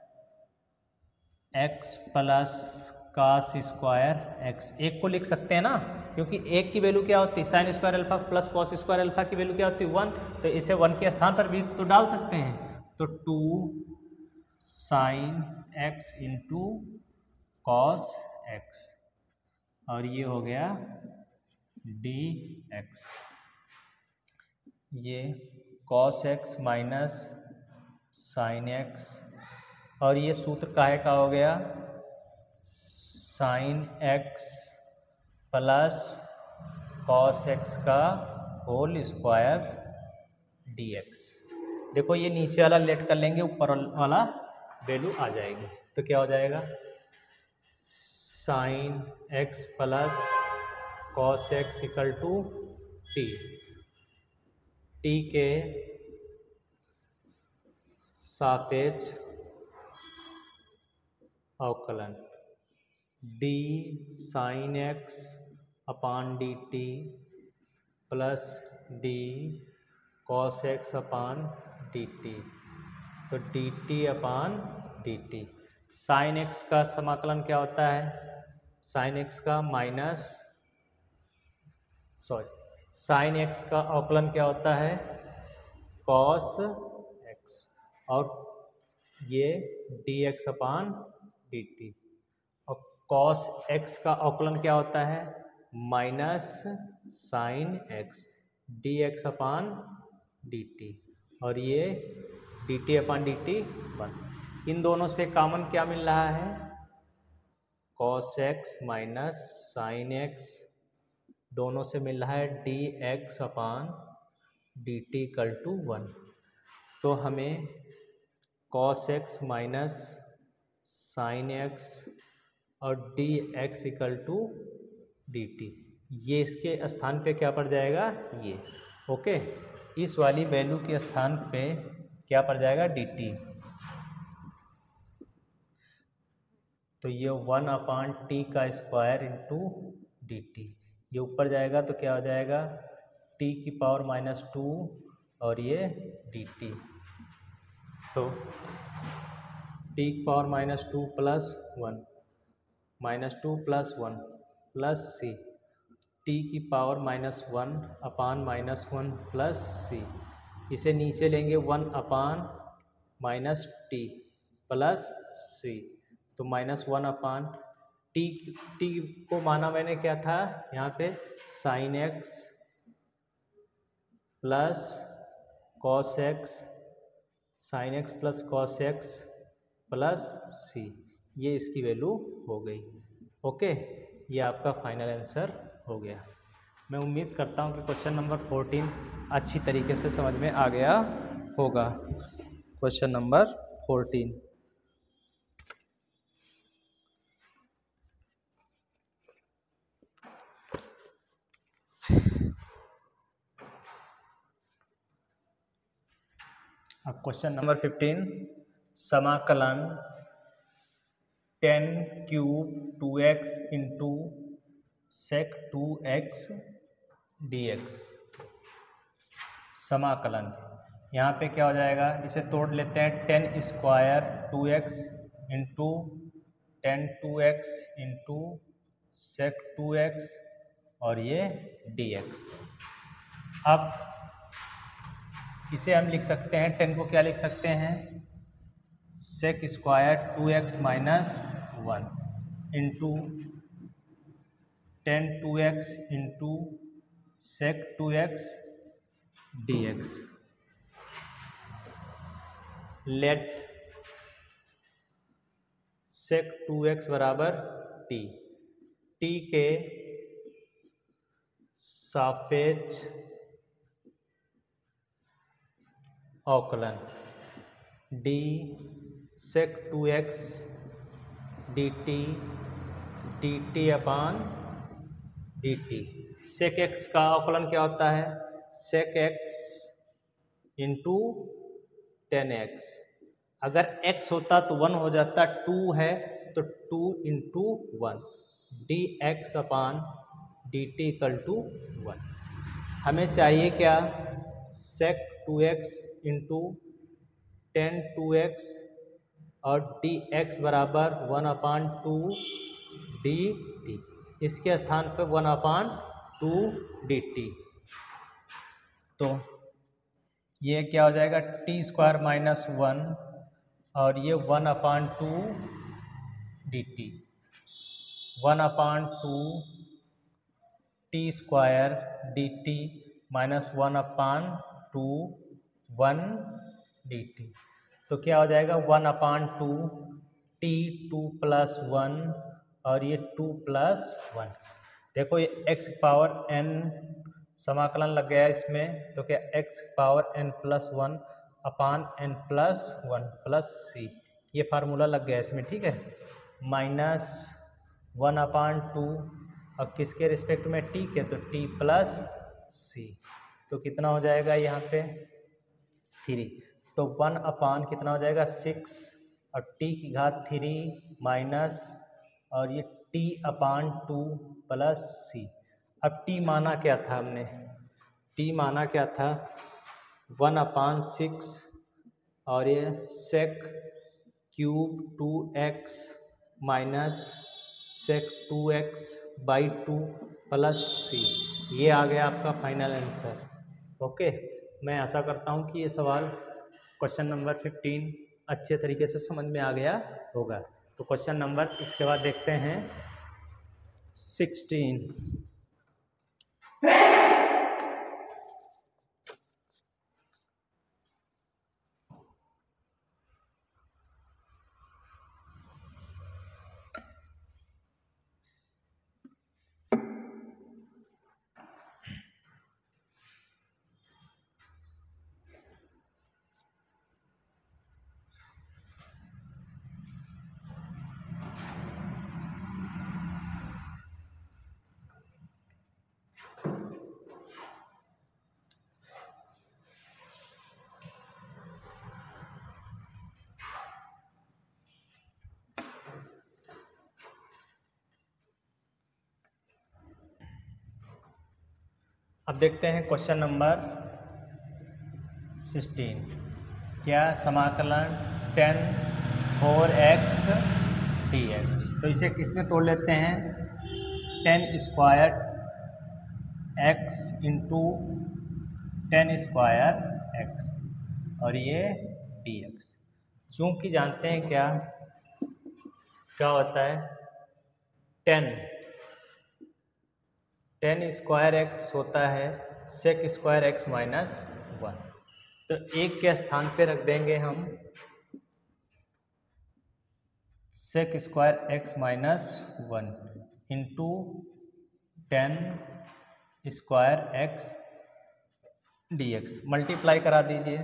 A: x plus cos square x. एक को लिख सकते हैं ना, क्योंकि एक की वैल्यू क्या होती है sine square alpha plus cos square alpha की वैल्यू क्या होती है 1, तो इसे 1 के स्थान पर भी तो डाल सकते हैं। तो 2 sine x into cos x और ये हो गया dx। ये cos x minus sine x और ये सूत्र काहे का हो गया sine x plus cos x का होल स्क्वायर dx। देखो ये नीचे वाला लेट कर लेंगे, ऊपर वाला वैल्यू आ जाएगी। तो क्या हो जाएगा sine x plus cos x equal to t के सापेक्ष अवकलन d sine x upon d t plus d cos x upon d t, तो d t upon d t. Sine x का समाकलन क्या होता है, साइन एक्स का साइन एक्स का अवकलन क्या होता है, कॉस एक्स, और ये d x upon d t. और कॉस एक्स का अवकलन क्या होता है, minus sine x d x upon d t, और ये d t upon d t 1। इन दोनों से कॉमन क्या मिल रहा है, cos x minus sine x, दोनों से मिल रहा है d x upon d t equal to 1। तो हमें cos x minus sine x और d x equal to d t, ये इसके स्थान पे क्या पड़ जाएगा, ये ओके। इस वाली वैल्यू के स्थान पे क्या पड़ जाएगा, डी टी। तो ये 1 अपान टी का स्क्वायर इंटू डी टी, ये ऊपर जाएगा तो क्या हो जाएगा, टी की पावर -2 और ये डी टी। तो टी की पावर -2 प्लस 1, -2 प्लस 1 प्लस सी, टी की पावर -1 अपान -1 प्लस सी। इसे नीचे लेंगे 1 upon minus t plus c, तो -1 अपान टी को माना मैंने क्या था यहाँ पे, sine x plus cos x, sine x plus cos x plus सी, ये इसकी वैल्यू हो गई। ओके, ये आपका फाइनल आंसर हो गया। मैं उम्मीद करता हूँ कि क्वेश्चन नंबर 14 अच्छी तरीके से समझ में आ गया होगा। क्वेश्चन नंबर 14, अब क्वेश्चन नंबर 15, समाकलन 10 cube 2x into sec 2x dx। समाकलन यहाँ पे क्या हो जाएगा, इसे तोड़ लेते हैं, 10 square 2x into 10 2x into sec 2x और ये dx। अब इसे हम लिख सकते हैं, 10 को क्या लिख सकते हैं, sec square 2x minus 1 into 10 2x into sec 2x dx। Let sec 2x बराबर t, t के सापेक्ष अवकलन d सेक 2x dt अपान dt। सेक x का अवकलन क्या होता है, सेक x इंटू 10x। अगर x होता तो 1 हो जाता, 2 है तो 2 into 1 dx upon dt equal to 1। हमें चाहिए क्या, सेक 2x इंटू 10 2x और dx बराबर 1 अपान 2 dt, इसके स्थान पर 1 अपान 2 dt। तो ये क्या हो जाएगा, t स्क्वायर माइनस 1 और ये 1 upon 2 dt, 1 upon 2 t square dt minus 1 upon 2 1 dt। तो क्या हो जाएगा, 1 अपान 2 t 2 प्लस 1 और ये 2 प्लस 1। देखो ये x पावर n समाकलन लग गया इसमें, तो क्या x power n plus 1 upon n plus 1 plus सी, ये फार्मूला लग गया इसमें, ठीक है। माइनस 1 अपान 2 और किसके रिस्पेक्ट में, t के, तो t प्लस सी, तो कितना हो जाएगा यहाँ पे 3, तो 1 अपान कितना हो जाएगा 6 और t की घात 3 माइनस और ये t अपान 2 प्लस सी। अब t माना क्या था हमने, t माना क्या था, 1/6 और ये sec cube 2x minus sec 2x/2 plus c। ये आ गया आपका फाइनल आंसर। ओके, मैं आशा करता हूँ कि ये सवाल क्वेश्चन नंबर 15 अच्छे तरीके से समझ में आ गया होगा। तो क्वेश्चन नंबर इसके बाद देखते हैं 16। अब देखते हैं क्वेश्चन नंबर 16। क्या समाकलन 10 4x dx। तो इसे किस में तोड़ लेते हैं, 10² x इंटू 10² x और ये dx। चूँकि जानते हैं क्या होता है, 10² x होता है sec² x माइनस 1। तो एक के स्थान पे रख देंगे हम sec² x minus 1 into 10² x dx। Multiply करा दीजिए,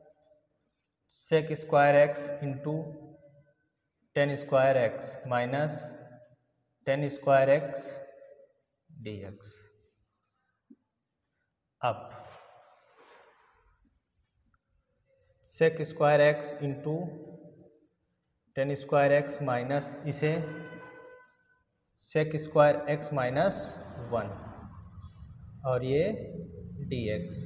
A: sec² x into 10² x minus 10² x dx। अब sec² x into 10² x minus इसे sec² x माइनस 1 और ये dx।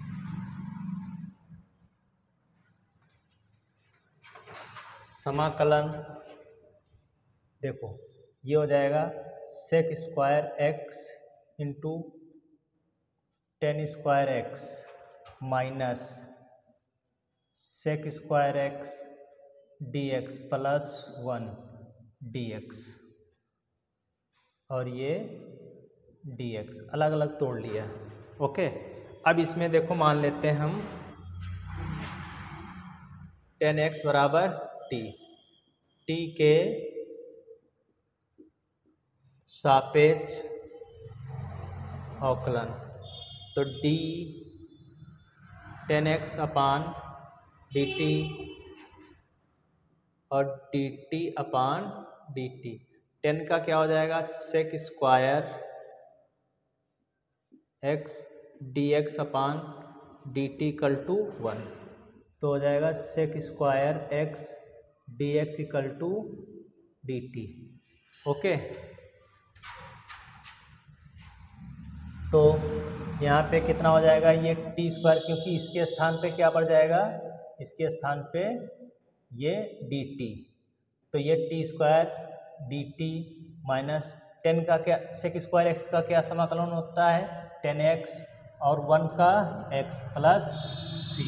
A: समाकलन देखो ये हो जाएगा sec² x into 10² x minus sec² x dx plus 1 dx और ये dx अलग अलग तोड़ लिया। ओके, अब इसमें देखो मान लेते हैं हम 10x बराबर t के सापेक्ष अवकलन। तो d 10x अपान dt और dt अपान dt। 10 का क्या हो जाएगा, sec² x dx upon dt equal to 1। तो हो जाएगा sec² x dx equal to dt। Okay, तो यहाँ पे कितना हो जाएगा, ये t², क्योंकि इसके स्थान पे क्या पड़ जाएगा, इसके स्थान पे ये dt। तो ये t² dt माइनस 10 का क्या, sec² x का क्या समाकलन होता है, 10x और 1 का x plus c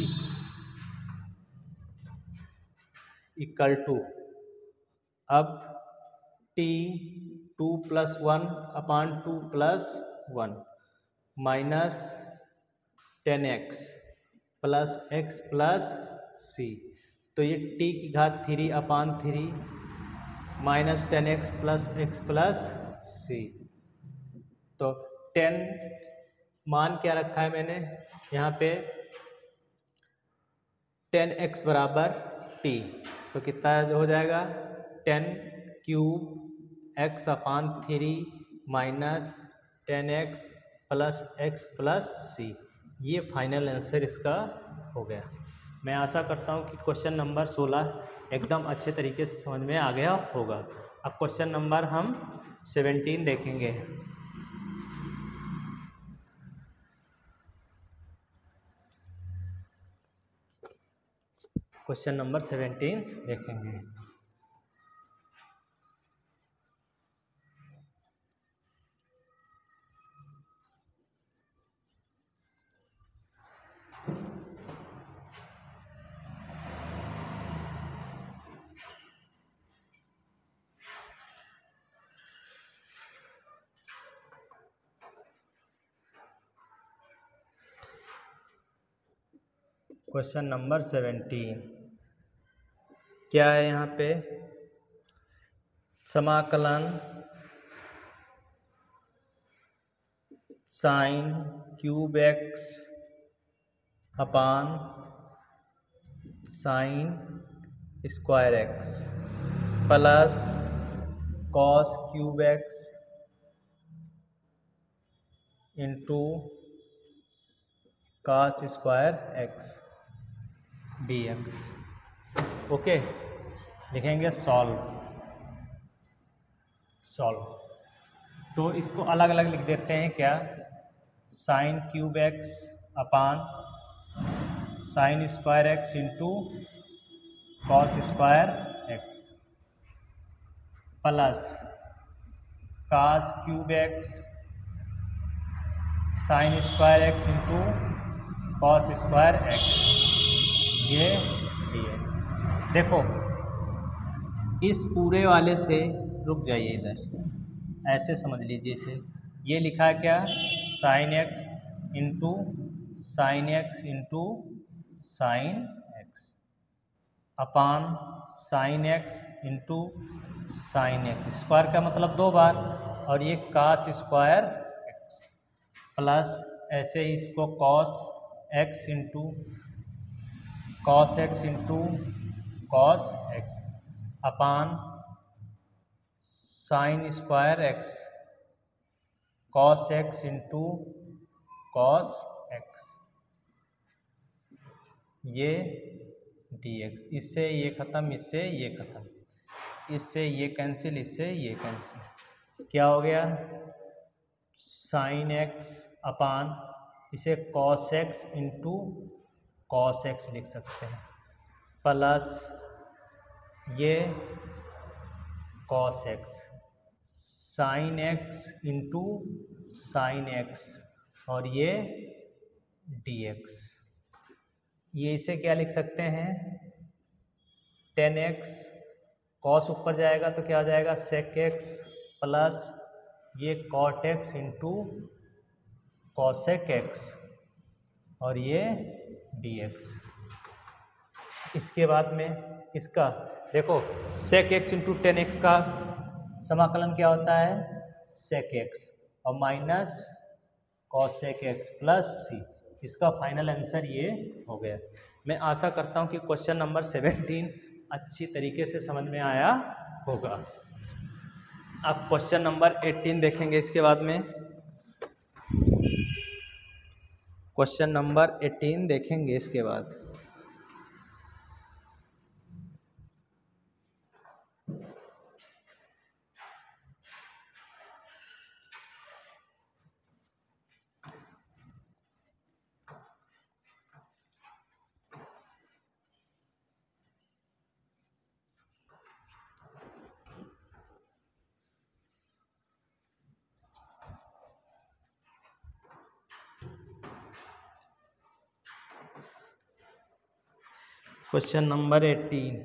A: equal to, अब t 2 + 1 upon 2 + 1 minus 10x plus x plus c। तो ये t की घात 3 upon 3 minus 10x plus x plus c। तो 10 मान क्या रखा है मैंने यहाँ पे, 10x बराबर t। तो कितना हो जाएगा, 10³ x upon 3 minus 10x plus x plus c। ये फाइनल आंसर इसका हो गया। मैं आशा करता हूँ कि क्वेश्चन नंबर 16 एकदम अच्छे तरीके से समझ में आ गया होगा। अब क्वेश्चन नंबर हम 17 देखेंगे। क्वेश्चन नंबर 17 देखेंगे। क्वेश्चन नंबर 17 क्या है यहाँ पे? समाकलन sine cube x upon sine square x plus cos cube x into cos square x dx। Okay, लिखेंगे सॉल्व। तो इसको अलग अलग लिख देते हैं क्या? Sine cube x upon sine square x into cos square x plus cos cube x sine square x into cos square x, ये dx। देखो इस पूरे वाले से रुक जाइए, इधर ऐसे समझ लीजिए इसे। ये लिखा है क्या? Sine x into sine x into sine x upon sine x into sine x, square का मतलब 2 बार, और ये कॉस स्क्वायर एक्स प्लस ऐसे ही इसको cos x into cos x into cos x upon sine square x cos x into cos x, ये dx। इससे ये ख़त्म, इससे ये ख़त्म, इससे ये कैंसिल, इससे ये कैंसिल। क्या हो गया? साइन एक्स अपान इसे cos x into cos x लिख सकते हैं प्लस ये cos x sine x into sine x और ये dx। ये इसे क्या लिख सकते हैं? 10x, कॉस ऊपर जाएगा तो क्या हो जाएगा? सेक एक्स प्लस ये cot x into cosec x और ये dx। इसके बाद में इसका देखो सेक एक्स इंटू 10x का समाकलन क्या होता है? सेक एक्स और minus cosec x plus c. इसका फाइनल आंसर ये हो गया। मैं आशा करता हूँ कि क्वेश्चन नंबर 17 अच्छी तरीके से समझ में आया होगा। अब क्वेश्चन नंबर 18 देखेंगे इसके बाद में। क्वेश्चन नंबर 18 देखेंगे इसके बाद। Question number 18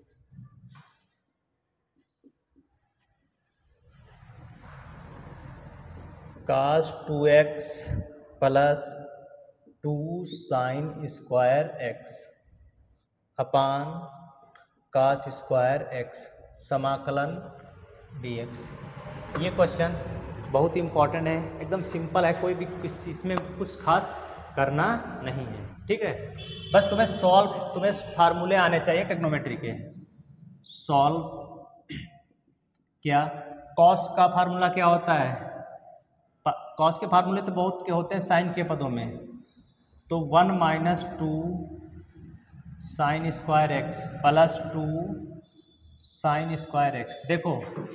A: cos 2x plus 2 sine square x upon cos square x समाकलन dx। ये क्वेश्चन बहुत इम्पॉर्टेंट है, एकदम सिंपल है, कोई भी इसमें कुछ खास करना नहीं है, ठीक है। बस तुम्हें फार्मूले आने चाहिए ट्रिग्नोमेट्री के। सॉल्व क्या? कॉस का फार्मूला क्या होता है? कॉस के फार्मूले तो बहुत के होते हैं साइन के पदों में, तो 1 minus 2 sine square x plus 2 sine square x. देखो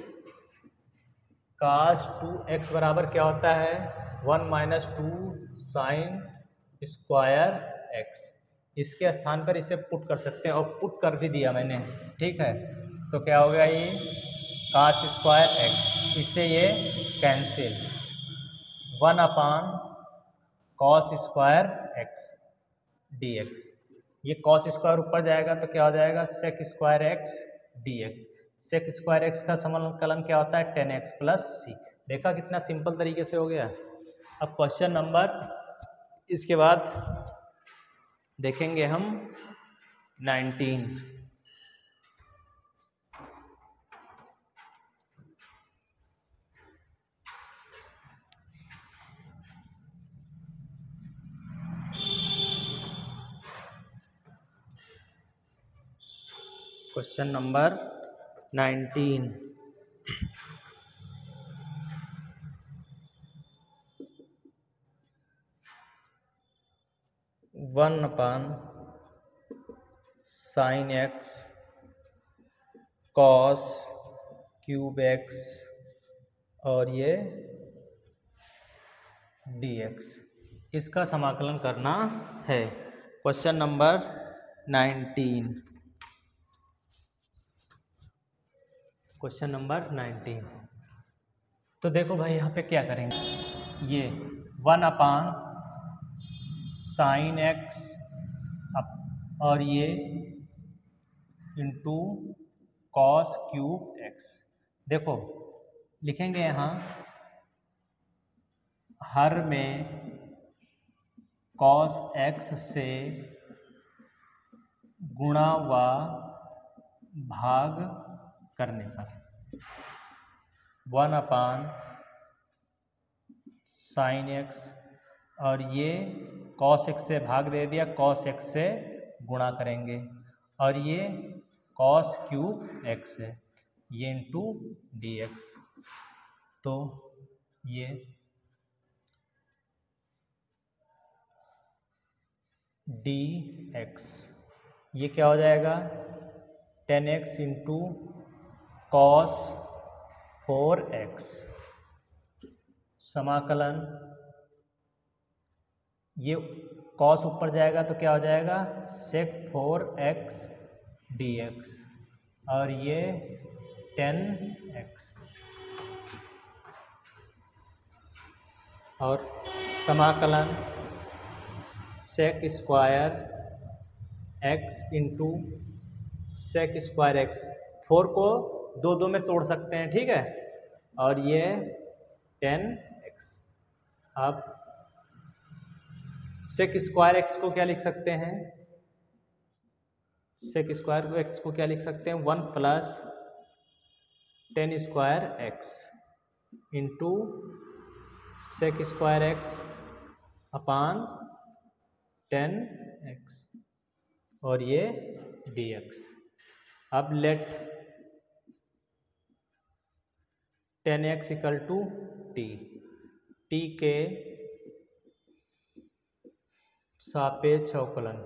A: cos 2x बराबर क्या होता है? 1 माइनस 2 साइन स्क्वायर एक्स इसके स्थान पर इसे पुट कर सकते हैं, और पुट कर भी दिया मैंने, ठीक है। तो क्या हो गया, ये cos स्क्वायर एक्स, इससे ये cancel, 1 cos square x dx। ये cos स्क्वायर ऊपर जाएगा तो क्या हो जाएगा, sec square x dx। sec square x का समाकलन क्या होता है, 10x प्लस सी। देखा कितना सिंपल तरीके से हो गया। अब क्वेश्चन नंबर, इसके बाद देखेंगे हम 19। Question number 19। One upon sine x cos cube x और ये dx, इसका समाकलन करना है। Question number 19। Question number 19। तो देखो भाई यहाँ पे क्या करेंगे, ये 1 साइन एक्स और ये इंटू कॉस क्यूब एक्स। देखो लिखेंगे यहाँ हर में कॉस एक्स से गुणा व भाग करने पर 1 साइन एक्स, और ये कॉस एक्स से भाग दे दिया, कॉस एक्स से गुणा करेंगे, और ये कॉस क्यूब एक्स है, ये इंटू dx। तो ये dx, ये क्या हो जाएगा, 10x इंटू कॉस 4x समाकलन, ये कॉस ऊपर जाएगा तो क्या हो जाएगा, sec 4x dx, और ये 10x, और समाकलन sec square x into sec square x, 4 को 2 में तोड़ सकते हैं, ठीक है, और ये 10x। अब sec स्क्वायर x को क्या लिख सकते हैं, sec स्क्वायर x को क्या लिख सकते हैं, 1 plus 10 square x into sec square x upon 10x, और ये dx। अब late 10x equal to t के सापेक्ष अवकलन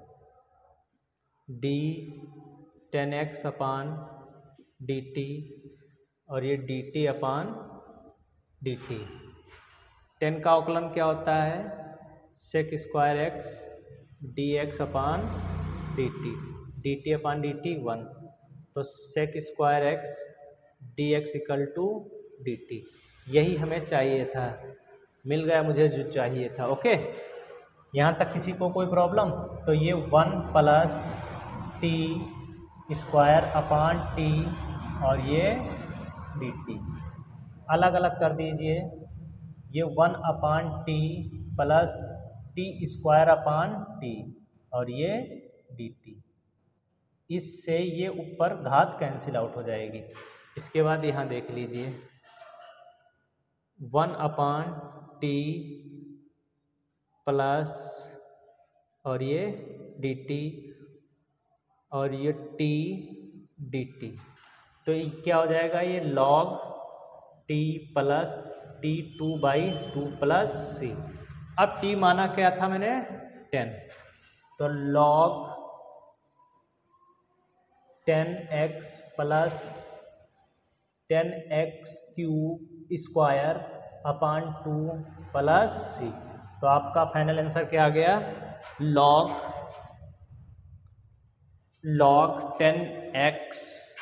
A: d 10x अपान dt, और ये dt अपान dt। 10 का अवकलन क्या होता है, sec square x dx upon dt upon dt 1, तो sec square x dx equal to dt। यही हमें चाहिए था, मिल गया मुझे जो चाहिए था। ओके, यहाँ तक किसी को कोई प्रॉब्लम? तो ये 1 plus t square upon t और ये dt अलग अलग कर दीजिए। ये 1 upon t plus t square upon t और ये dt, इससे ये ऊपर घात कैंसिल आउट हो जाएगी। इसके बाद यहाँ देख लीजिए 1 अपान टी प्लस और ये dt और ये t dt, तो ये क्या हो जाएगा, ये log t plus t2/2 plus c। अब t माना क्या था मैंने 10, तो log 10x plus 10x cube square upon 2 plus c। तो आपका फाइनल आंसर क्या आ गया, log log 10x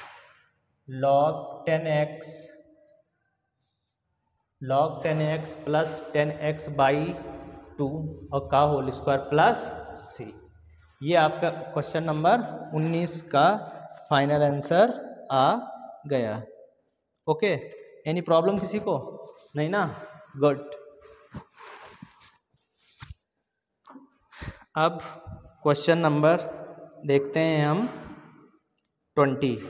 A: plus 10x by 2 और का होल स्क्वायर प्लस c। ये आपका क्वेश्चन नंबर 19 का फाइनल आंसर आ गया। ओके, एनी प्रॉब्लम किसी को? नहीं ना? गुड। अब क्वेश्चन नंबर देखते हैं हम 20।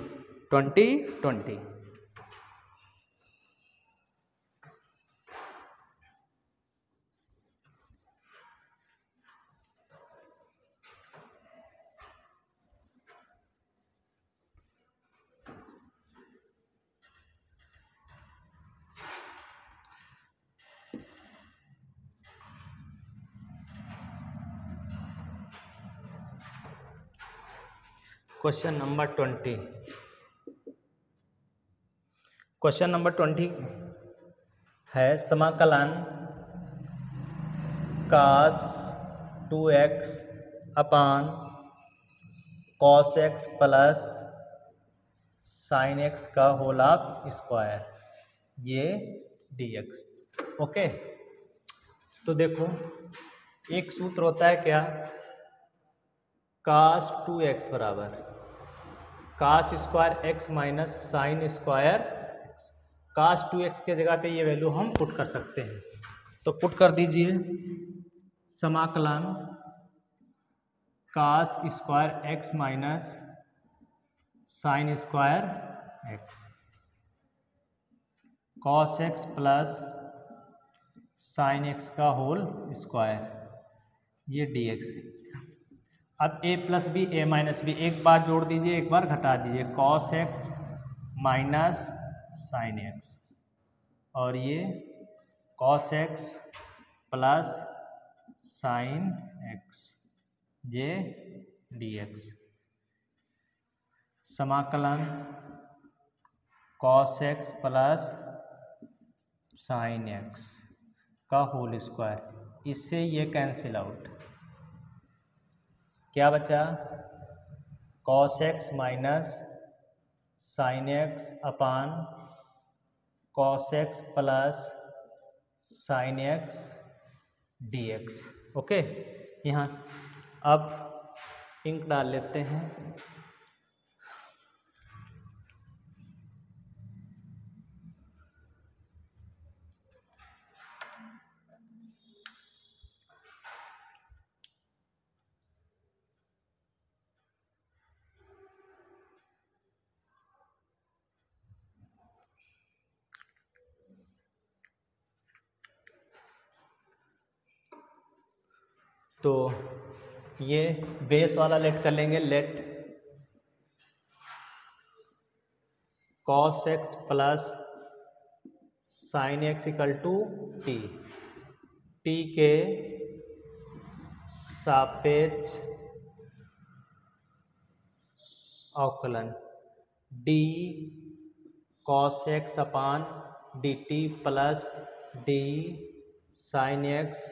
A: क्वेश्चन नंबर 20 है समाकलन cos 2x अपान cos x plus sin x का होल ऑफ स्क्वायर, ये dx। ओके, तो देखो एक सूत्र होता है क्या, cos 2x बराबर cos square x minus sine square x। cos 2x के जगह पे ये वैल्यू हम पुट कर सकते हैं, तो पुट कर दीजिए समाकलन cos square x minus sine square x cos x plus sine x का होल स्क्वायर, ये dx है। अब a plus b a minus b, एक बार जोड़ दीजिए एक बार घटा दीजिए, cos x minus sine x और ये cos x plus sine x, ये dx। समाकलन cos x plus sine x का होल स्क्वायर, इससे ये कैंसिल आउट, क्या बचा cos x minus sine x upon cos x plus sine x dx। Okay, यहाँ अब इंक डाल लेते हैं। तो ये बेस वाला लेट कर लेंगे, let cos x plus sine x equal to t, t के सापेक्ष अवकलन d cos x upon dt plus d sine x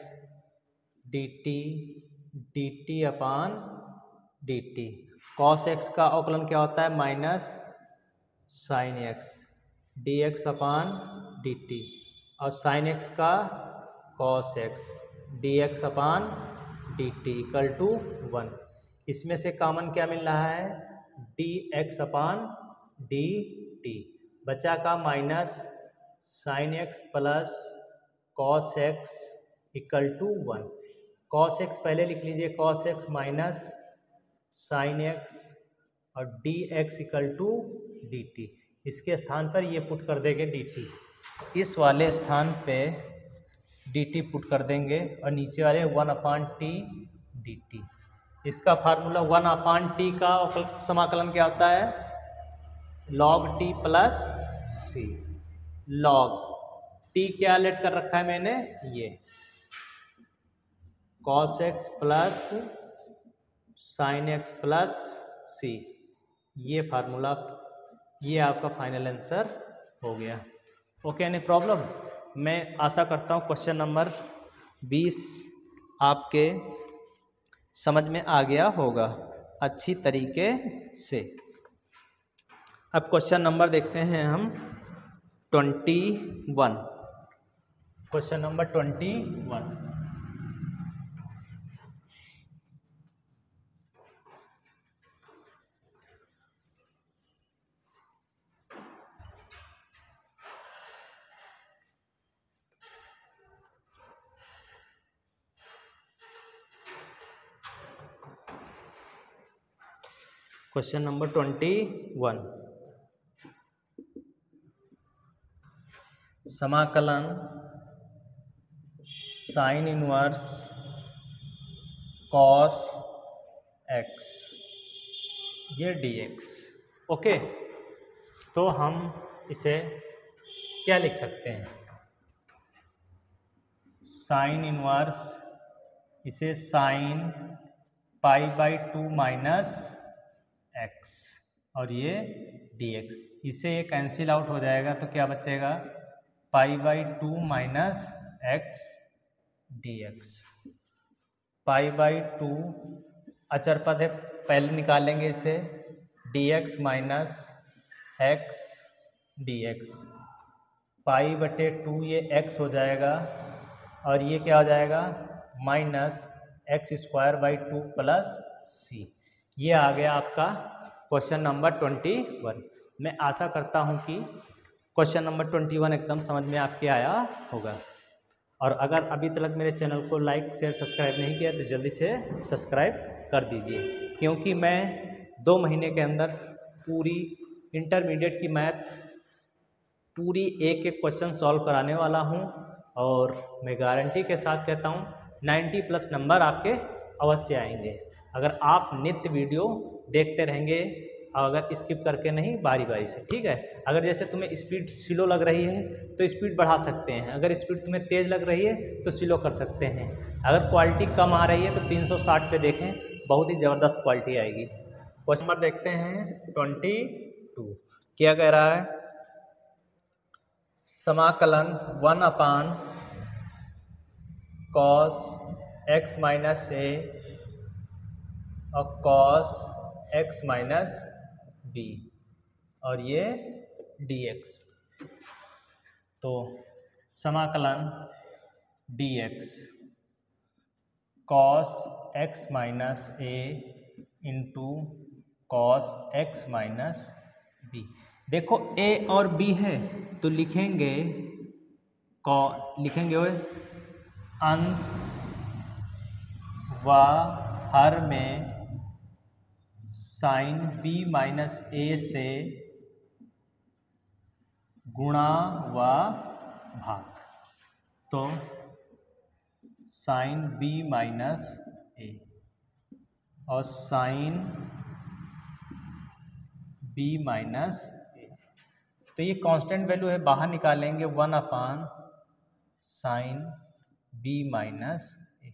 A: dt upon dt। cos x का अवकलन क्या होता है, minus sine x dx upon dt, और साइन x का cos x dx upon dt equal to 1। इसमें से कॉमन क्या मिल रहा है, dx अपान dt, बचा का minus sine x plus cos x equal to 1। cos x पहले लिख लीजिए, cos x minus sine x और dx इक्वल टू dt, इसके स्थान पर ये पुट कर देंगे dt, इस वाले स्थान पे dt पुट कर देंगे और नीचे वाले 1 अपान टी dt। इसका फार्मूला 1 अपान टी का समाकलन क्या होता है, log t plus c। log t क्या लेट कर रखा है मैंने, ये cos x plus sine x plus c, ये फार्मूला, ये आपका फाइनल आंसर हो गया। Okay, any problem? मैं आशा करता हूँ क्वेश्चन नंबर 20 आपके समझ में आ गया होगा। अच्छी तरीके से। अब क्वेश्चन नंबर देखते हैं हम 21। Question number 21। Question number 21। समाकलन साइन इनवर्स कॉस एक्स ये dx। ओके, तो हम इसे क्या लिख सकते हैं? साइन इनवर्स, इसे साइन π/2 माइनस एक्स और ये dx। इसे ये कैंसिल आउट हो जाएगा तो क्या बचेगा? π/2 माइनस एक्स dx। π/2 अचर पद है, पहले निकालेंगे इसे, dx माइनस एक्स dx। π/2 ये x हो जाएगा और ये क्या हो जाएगा? Minus x²/2 plus c। ये आ गया आपका क्वेश्चन नंबर 21। मैं आशा करता हूँ कि क्वेश्चन नंबर 21 एकदम समझ में आपके आया होगा। और अगर अभी तक मेरे चैनल को लाइक शेयर सब्सक्राइब नहीं किया तो जल्दी से सब्सक्राइब कर दीजिए, क्योंकि मैं 2 महीने के अंदर पूरी इंटरमीडिएट की मैथ पूरी एक एक क्वेश्चन सॉल्व कराने वाला हूं। और मैं गारंटी के साथ कहता हूं 90+ नंबर आपके अवश्य आएंगे, अगर आप नित्य वीडियो देखते रहेंगे और अगर स्किप करके नहीं, बारी बारी से, ठीक है। अगर जैसे तुम्हें स्पीड स्लो लग रही है तो स्पीड बढ़ा सकते हैं, अगर स्पीड तुम्हें तेज़ लग रही है तो स्लो कर सकते हैं। अगर क्वालिटी कम आ रही है तो 360 पे देखें, बहुत ही ज़बरदस्त क्वालिटी आएगी। क्वेश्चन नंबर देखते हैं 22। क्या कह रहा है? समाकलन 1/cos x माइनस a और cos x माइनस b और ये dx। तो समाकलन dx cos x minus a into cos x minus b। देखो a और b है तो लिखेंगे अंश व हर में साइन b माइनस a से गुणा व भाग। तो साइन b माइनस a और साइन b माइनस a, तो ये कांस्टेंट वैल्यू है, बाहर निकालेंगे 1/sin b minus a।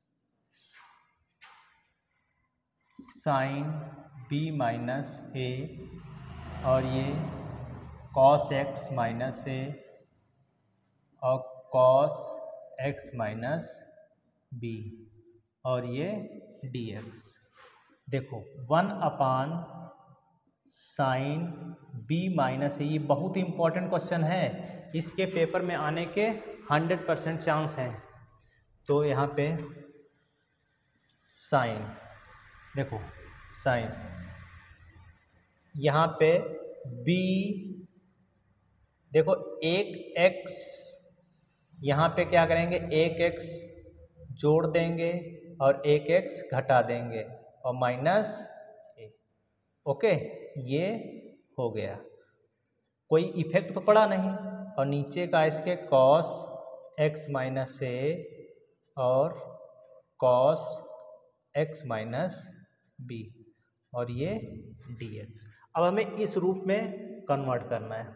A: Sine b minus a और ये cos x माइनस a और cos x माइनस b और ये dx। देखो 1/sin b माइनस a, ये बहुत ही इंपॉर्टेंट क्वेश्चन है, इसके पेपर में आने के 100% चांस हैं। तो यहाँ पे साइन, देखो साइन, यहाँ पे b, देखो एक x, यहाँ पे क्या करेंगे, एक x जोड़ देंगे और एक x घटा देंगे और माइनस a। ओके, ये हो गया, कोई इफेक्ट तो पड़ा नहीं। और नीचे का इसके cos x माइनस a और cos x माइनस b और ये dx। अब हमें इस रूप में कन्वर्ट करना है,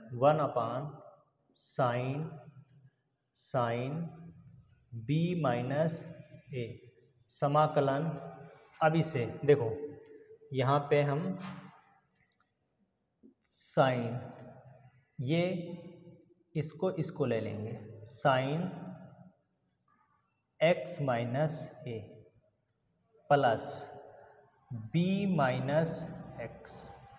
A: 1/sin b माइनस a समाकलन। अब इसे देखो, यहाँ पे हम साइन, ये इसको ले लेंगे, sine x minus a plus b minus x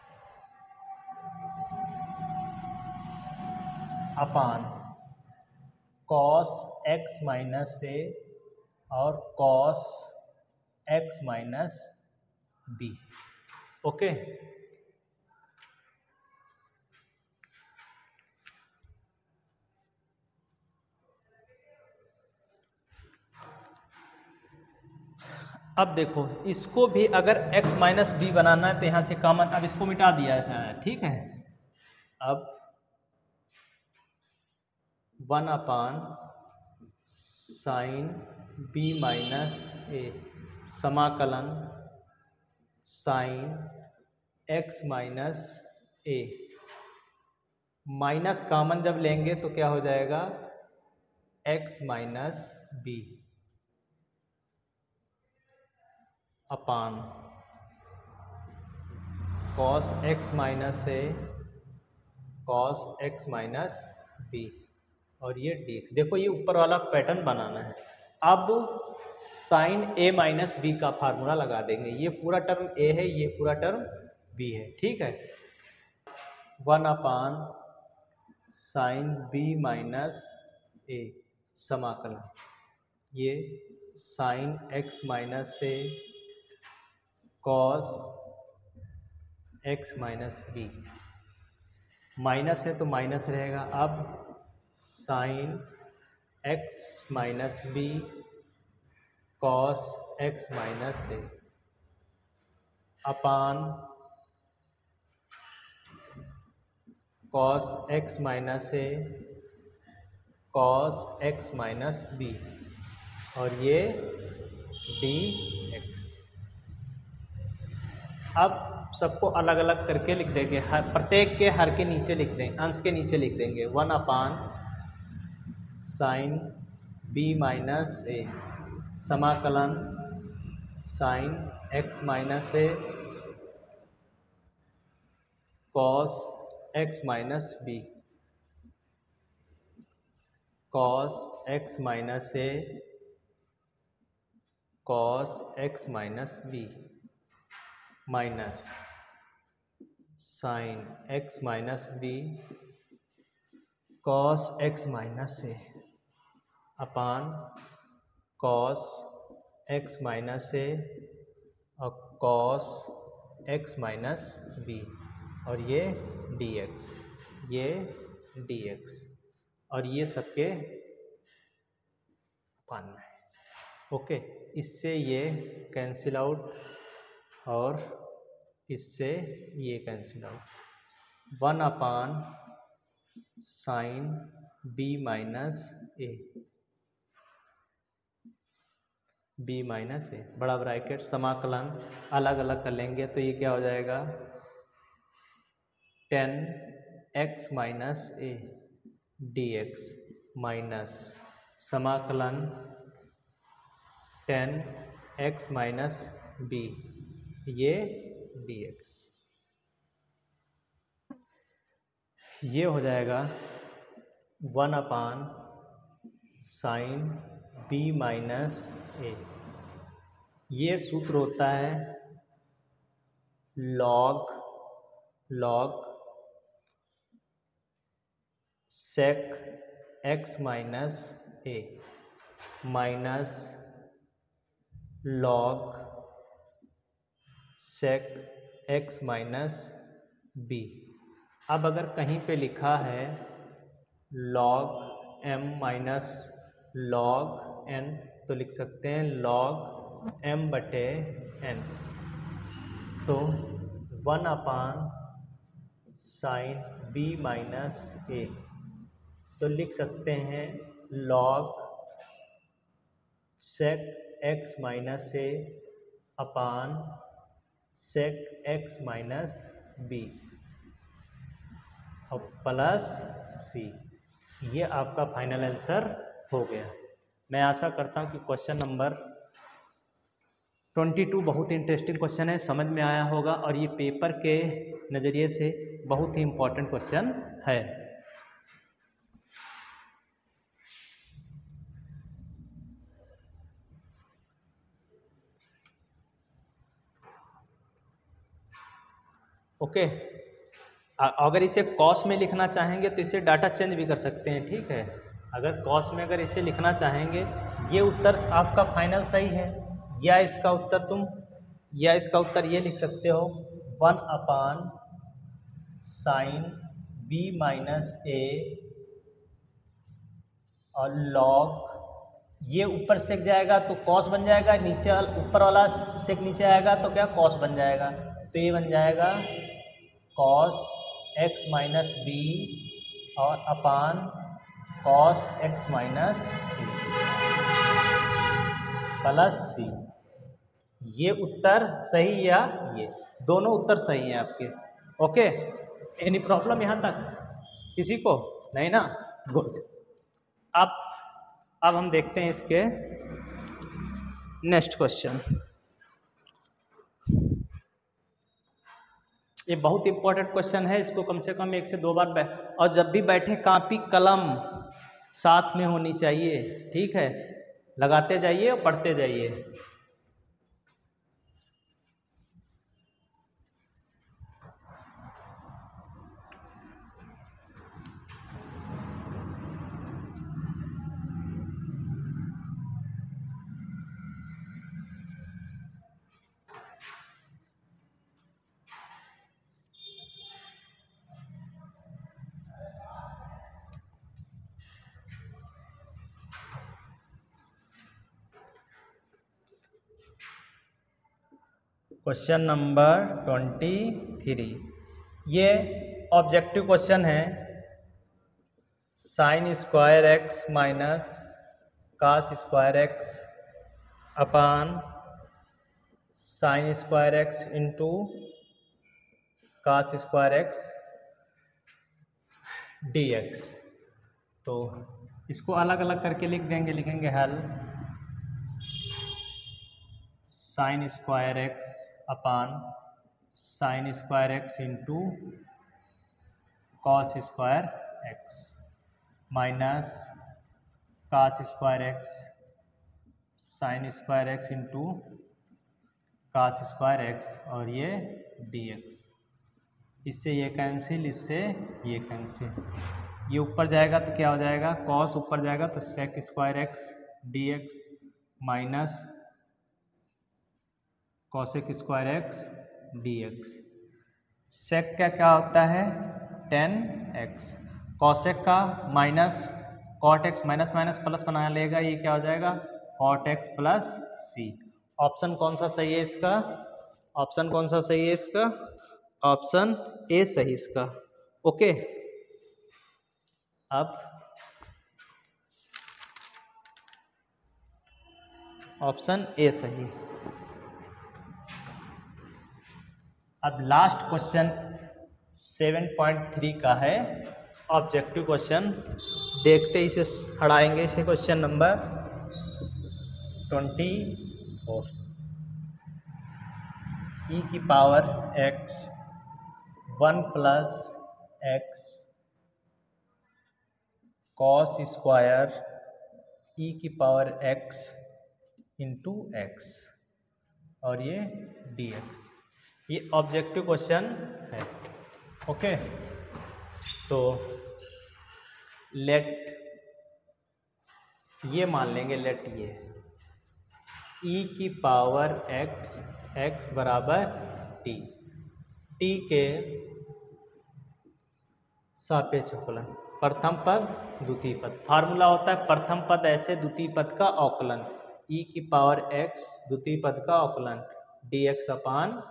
A: upon cos x minus a और cos x minus b. Okay, अब देखो इसको भी अगर x माइनस बी बनाना है तो यहाँ से कॉमन, अब इसको मिटा दिया है, ठीक है। अब 1 upon sine b minus a समाकलन sine x minus a, minus common जब लेंगे तो क्या हो जाएगा x minus b upon cos x minus a cos x minus B और ये डी। देखो ये ऊपर वाला पैटर्न बनाना है। अब साइन ए माइनस बी का फार्मूला लगा देंगे। ये पूरा टर्म ए है, ये पूरा टर्म बी है, ठीक है। 1 upon sine b minus a समाकलन ये sine x minus a cos x minus b, minus है तो माइनस रहेगा। अब sine x minus b cos x minus a upon cos x minus a cos x minus B और ये d x. अब सबको अलग अलग करके लिख देंगे, हर प्रत्येक के हर के नीचे लिख देंगे, अंश के नीचे लिख देंगे। 1 upon sine b minus a समाकलन sine x minus a cos x minus b cos x minus a cos x minus b minus sine x minus b cos x minus a upon cos x minus a और cos x minus B और ये d x, ये d x और ये सबके अपान में। Okay, इससे ये कैंसिल आउट और इससे ये cancel out. 1 upon sine b minus a b minus a बड़ा ब्रैकेट समाकलन अलग अलग कर लेंगे तो ये क्या हो जाएगा 10 x minus a d x minus समाकलन 10 एक्स माइनस बी ये डी एक्स। ये हो जाएगा 1 upon sine b minus a. ये सूत्र होता है log sec x minus a minus log sec x minus b. अब अगर कहीं पे लिखा है log m minus log n तो लिख सकते हैं लॉग एम बटे एन। तो 1 upon sine b minus a तो लिख सकते हैं log sec x minus a upon sec x minus B और प्लस सी। ये आपका फाइनल आंसर हो गया। मैं आशा करता हूँ कि क्वेश्चन नंबर 22 बहुत इंटरेस्टिंग क्वेश्चन है, समझ में आया होगा और ये पेपर के नज़रिए से बहुत ही इम्पोर्टेंट क्वेश्चन है। ओके। अगर इसे कॉस में लिखना चाहेंगे तो इसे डाटा चेंज भी कर सकते हैं, ठीक है। अगर कॉस में अगर इसे लिखना चाहेंगे, ये उत्तर आपका फाइनल सही है, या इसका उत्तर ये लिख सकते हो 1/sin b माइनस ए और लॉग, ये ऊपर सेक जाएगा तो कॉस बन जाएगा, नीचे ऊपर वाला सेक नीचे आएगा तो क्या कॉस बन जाएगा, तो ये बन जाएगा कॉस x माइनस बी और upon cos x minus a plus सी। ये उत्तर सही या ये दोनों उत्तर सही हैं आपके। ओके, एनी प्रॉब्लम यहाँ तक किसी को नहीं ना? गुड। अब हम देखते हैं इसके नेक्स्ट क्वेश्चन। ये बहुत इंपॉर्टेंट क्वेश्चन है, इसको कम से कम 1 से 2 बार और जब भी बैठे कॉपी कलम साथ में होनी चाहिए, ठीक है। लगाते जाइए और पढ़ते जाइए। क्वेश्चन नंबर 23, ये ऑब्जेक्टिव क्वेश्चन है। Sine square x minus cos square x upon sine square x into cos square x d x. तो इसको अलग अलग करके लिख देंगे, लिखेंगे हल sine square x upon sine square x into cos square x minus cos square x sine square x into cos square x और ये डी एक्स। इससे ये कैंसिल, इससे ये कैंसिल, ये ऊपर जाएगा तो क्या हो जाएगा, कॉस ऊपर जाएगा तो sec square x d x minus cosec square x d x. Sec का क्या होता है 10x, कॉसेक का minus cot x minus minus plus बना लेगा, ये क्या हो जाएगा cot x plus c. Option कौन सा सही है इसका? ऑप्शन कौन सा सही है इसका? ऑप्शन ए सही इसका। ओके, अब ऑप्शन ए सही। अब लास्ट क्वेश्चन 7.3 का है, ऑब्जेक्टिव क्वेश्चन। देखते ही इसे हटाएंगे, इसे क्वेश्चन नंबर 24। ई की power x 1 plus x cos square e की पावर x इंटू x और ये dx। ये ऑब्जेक्टिव क्वेश्चन है। ओके, तो लेट ये मान लेंगे, लेट ये e की पावर x, x बराबर t, t के सापेक्ष अवकलन, प्रथम पद द्वितीय पद। फार्मूला होता है प्रथम पद ऐसे, द्वितीय पद का अवकलन, e की पावर x द्वितीय पद का अवकलन dx अपान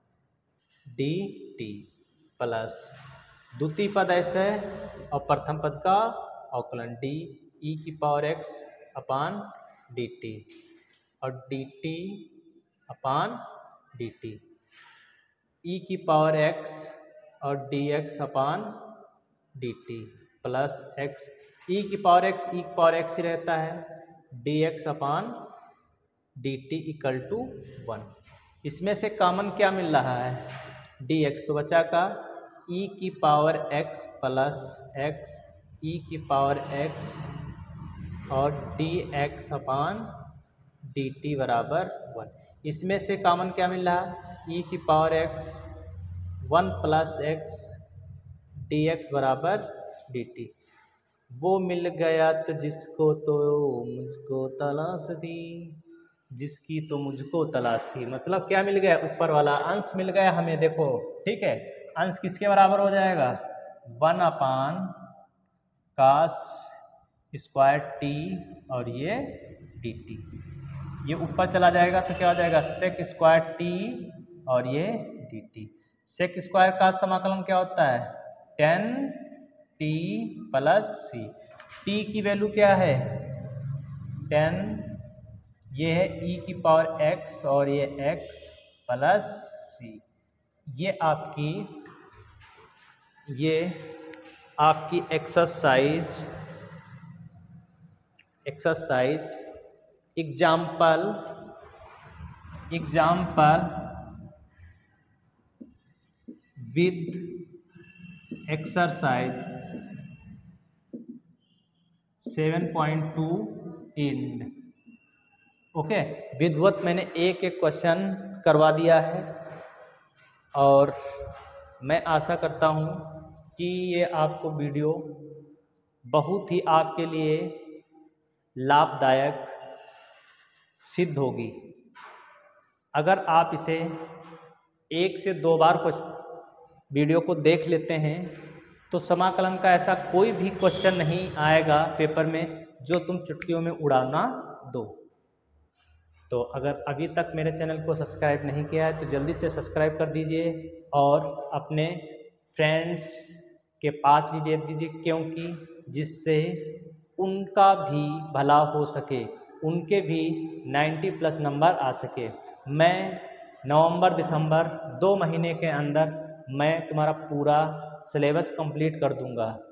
A: dt प्लस द्वितीय पद ऐसे है और प्रथम पद का अवकलन d e की पावर x अपान dt और dt अपान dt, e की पावर x और dx upon dt plus x, e की पावर x ही रहता है, dx upon dt equal to 1। इसमें से कॉमन क्या मिल रहा है dx, तो बचा का e की power x plus x e की पावर x और dx अपान dt बराबर 1। इसमें से कॉमन क्या मिल रहा है e की power x 1 plus x d x बराबर डी टी। वो मिल गया तो जिसको तो मुझको तलाश थी, जिसकी तो मुझको तलाश थी। मतलब क्या मिल गया? ऊपर वाला अंश मिल गया हमें। देखो ठीक है, अंश किसके बराबर हो जाएगा? 1 अपान कास स्क्वायर टी और ये डी टी। ये ऊपर चला जाएगा तो क्या हो जाएगा? सेक स्क्वायर टी और ये डी टी। सेक स्क्वायर का समाकलन क्या होता है? 10 टी प्लस सी। टी की वैल्यू क्या है? 10। ये है e की पावर x और ये x प्लस सी। ये आपकी exercise example with exercise 7.2 end. Okay, विधिवत मैंने एक एक क्वेश्चन करवा दिया है और मैं आशा करता हूँ कि ये आपको वीडियो बहुत ही आपके लिए लाभदायक सिद्ध होगी। अगर आप इसे 1 से 2 बार वीडियो को देख लेते हैं तो समाकलन का ऐसा कोई भी क्वेश्चन नहीं आएगा पेपर में जो तुम चुटकियों में उड़ाना दो। तो अगर अभी तक मेरे चैनल को सब्सक्राइब नहीं किया है तो जल्दी से सब्सक्राइब कर दीजिए और अपने फ्रेंड्स के पास भी भेज दीजिए, क्योंकि जिससे उनका भी भला हो सके, उनके भी 90+ नंबर आ सके। मैं नवंबर दिसंबर 2 महीने के अंदर मैं तुम्हारा पूरा सिलेबस कंप्लीट कर दूंगा।